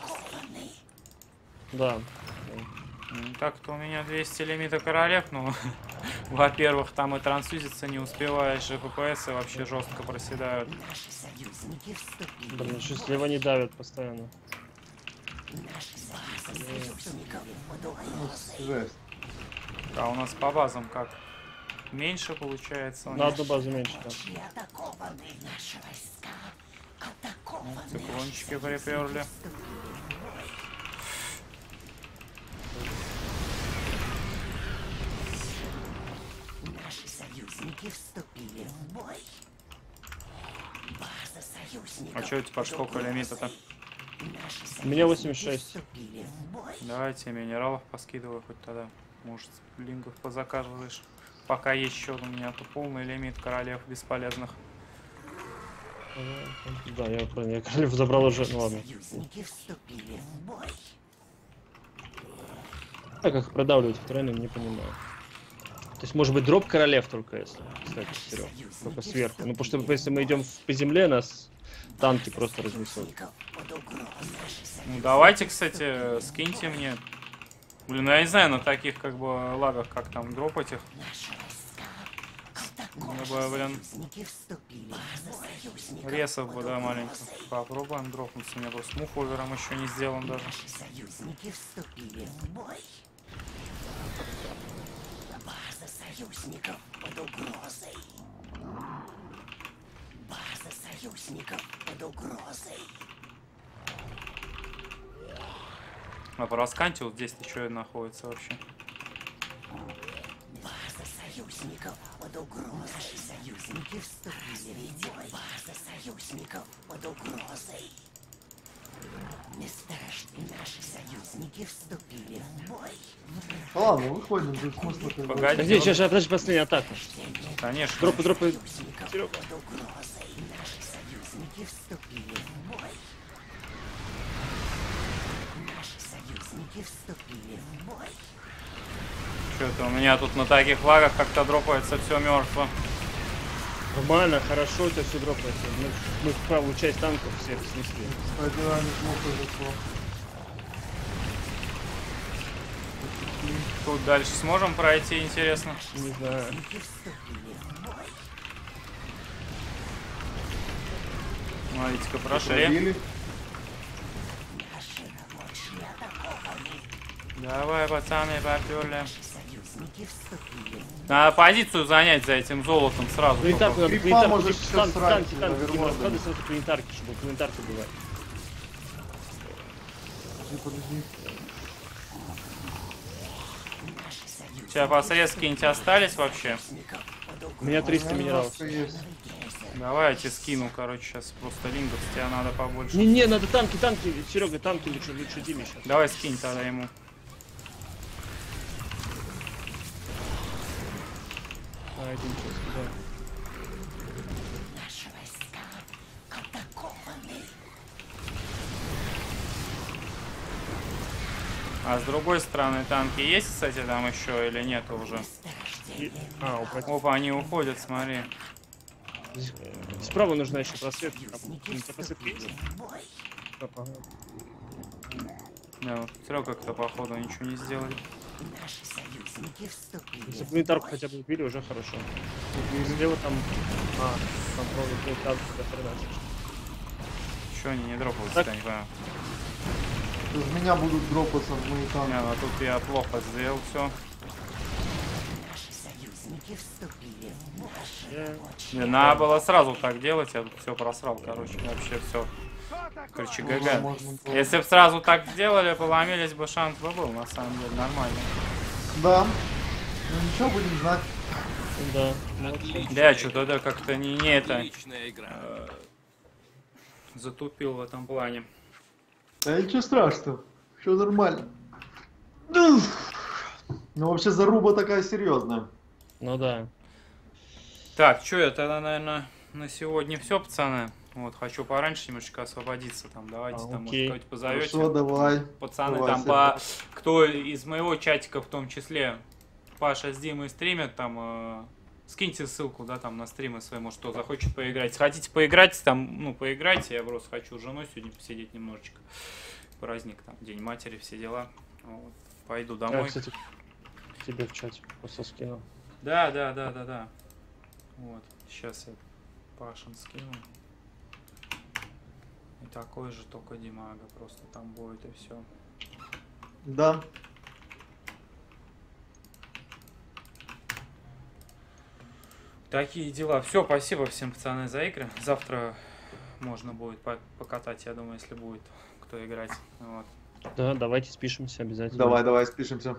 Да. Так-то у меня 200 лимита королев, ну, во-первых, там и трансфьюзиться не успеваешь, и ФПС вообще жестко проседают. Наши союзники вступили. Блин, что слева не давят постоянно. Наши союзников под Ну, угрозой. жесть. А у нас по базам как? Меньше получается? у На них? одну базу меньше, да. И атакованы наши войска. Атакованы. Циклончики приперли. Наши союзники вступили в бой. База союзников. А что у тебя сколько лимита-то? Наши У меня союзники 86. вступили в бой. Давайте минералов поскидываю хоть тогда. Может, лингов позаказываешь. Пока есть счет, у меня тут полный лимит королев бесполезных. Да, я королев забрал уже, ну ладно. Союзники вступили в бой. А как их продавливать втройне, не понимаю. То есть, может быть, дроп королев только если, кстати, Серег, только сверху. Ну, потому что если мы идем по земле, нас танки просто разнесут. Ну, давайте, кстати, скиньте мне. Блин, ну я не знаю, на таких, как бы, лагах, как там дропать их. Я бы, блин, ресов бы, да, маленько. Попробуем дропнуться. У меня просто мув-овером еще не сделан даже. Союзники вступили в бой. База союзников под угрозой. База союзников под угрозой. А по расканте вот здесь-то что находится вообще? База союзников под угрозой. Наши союзники вступили в бой. База союзников под угрозой. Месторождение. Наши союзники вступили в бой. Да ладно, выходим, тут смысла как бы. Погоди, Подожди, сейчас, подожди, последняя атака. конечно. Дропы. Союзников Серега. под угрозой. Наши союзники вступили в бой. Наши союзники вступили в бой. Что-то у меня тут на таких лагах как-то дропается все мертво. Нормально, хорошо, у тебя все дропается. Мы в правую часть танков всех снесли. Кстати, да, неплохо зашло. Тут дальше сможем пройти, интересно. Не знаю. Смотрите-ка, прошли. Пробили. Давай, пацаны, поперли. Союзники вступили. Надо позицию занять за этим золотом сразу. Планетарку надо, Крипа планетарку, можешь танки, сейчас танки, срать, танки, танки, наверное, надо сразу планетарки, чтобы планетарки была. Подожди. Сейчас посрез какие-нибудь остались вообще. У меня 300 минералов. Есть. Давай я тебе скину, короче, сейчас просто лингов с тебя надо побольше. Не, надо танки, Серега, танки лучше Диме сейчас. Давай скинь тогда ему. А, это ничего, да. Наши войска атакованы. А с другой стороны танки есть, кстати, там еще или нет уже? А, упасть. Опа, они уходят, смотри. Справа нужна еще просветка. Просветка есть? Да, вот все как-то походу ничего не сделали. Наши союзники вступили. Если планетарку хотя бы убили, уже хорошо. Слева там... А, там правда планетарку для хрена. Че они не дропаются, Так. я не понимаю. Из меня будут дропаться в мои Не, танки. ну тут я плохо сделал все. Наши союзники вступили в наши Я- Не, надо было сразу так делать, я тут все просрал, короче, вообще все. Короче, ГГ. Можно было. Если бы сразу так сделали, поломились бы, шанс бы был, на самом деле, нормально. Да. Ну ничего, будем знать. Да. Да, что-то да, как-то не это Отличная игра. затупил в этом плане. Да ничего страшного. Все нормально. Ну вообще заруба такая серьезная. Ну да. Так, что я тогда, наверное, на сегодня все, пацаны. Вот, хочу пораньше немножечко освободиться там. Давайте там, может, окей. кого-нибудь позовете. Хорошо, давай. Пацаны, Давай, там, Серега. кто из моего чатика в том числе, Паша с Димой стримят, там, скиньте ссылку, да, там, на стримы свои, может, кто захочет поиграть. Если хотите поиграть, там, ну, поиграйте, я просто хочу с женой сегодня посидеть немножечко. Праздник, там, День матери, все дела. Вот. Пойду Я, домой. кстати, тебе в чате просто скину. Да. Вот, сейчас я Пашин скину. И такой же, только Димага, просто там будет и все. Да. Такие дела. Все, спасибо всем, пацаны, за игры. Завтра можно будет покатать, я думаю, если будет кто играть. Вот. Да, давайте спишемся обязательно. Давай, спишемся.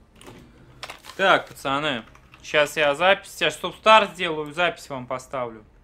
Так, пацаны, сейчас я запись, сейчас стоп-старт сделаю, запись вам поставлю.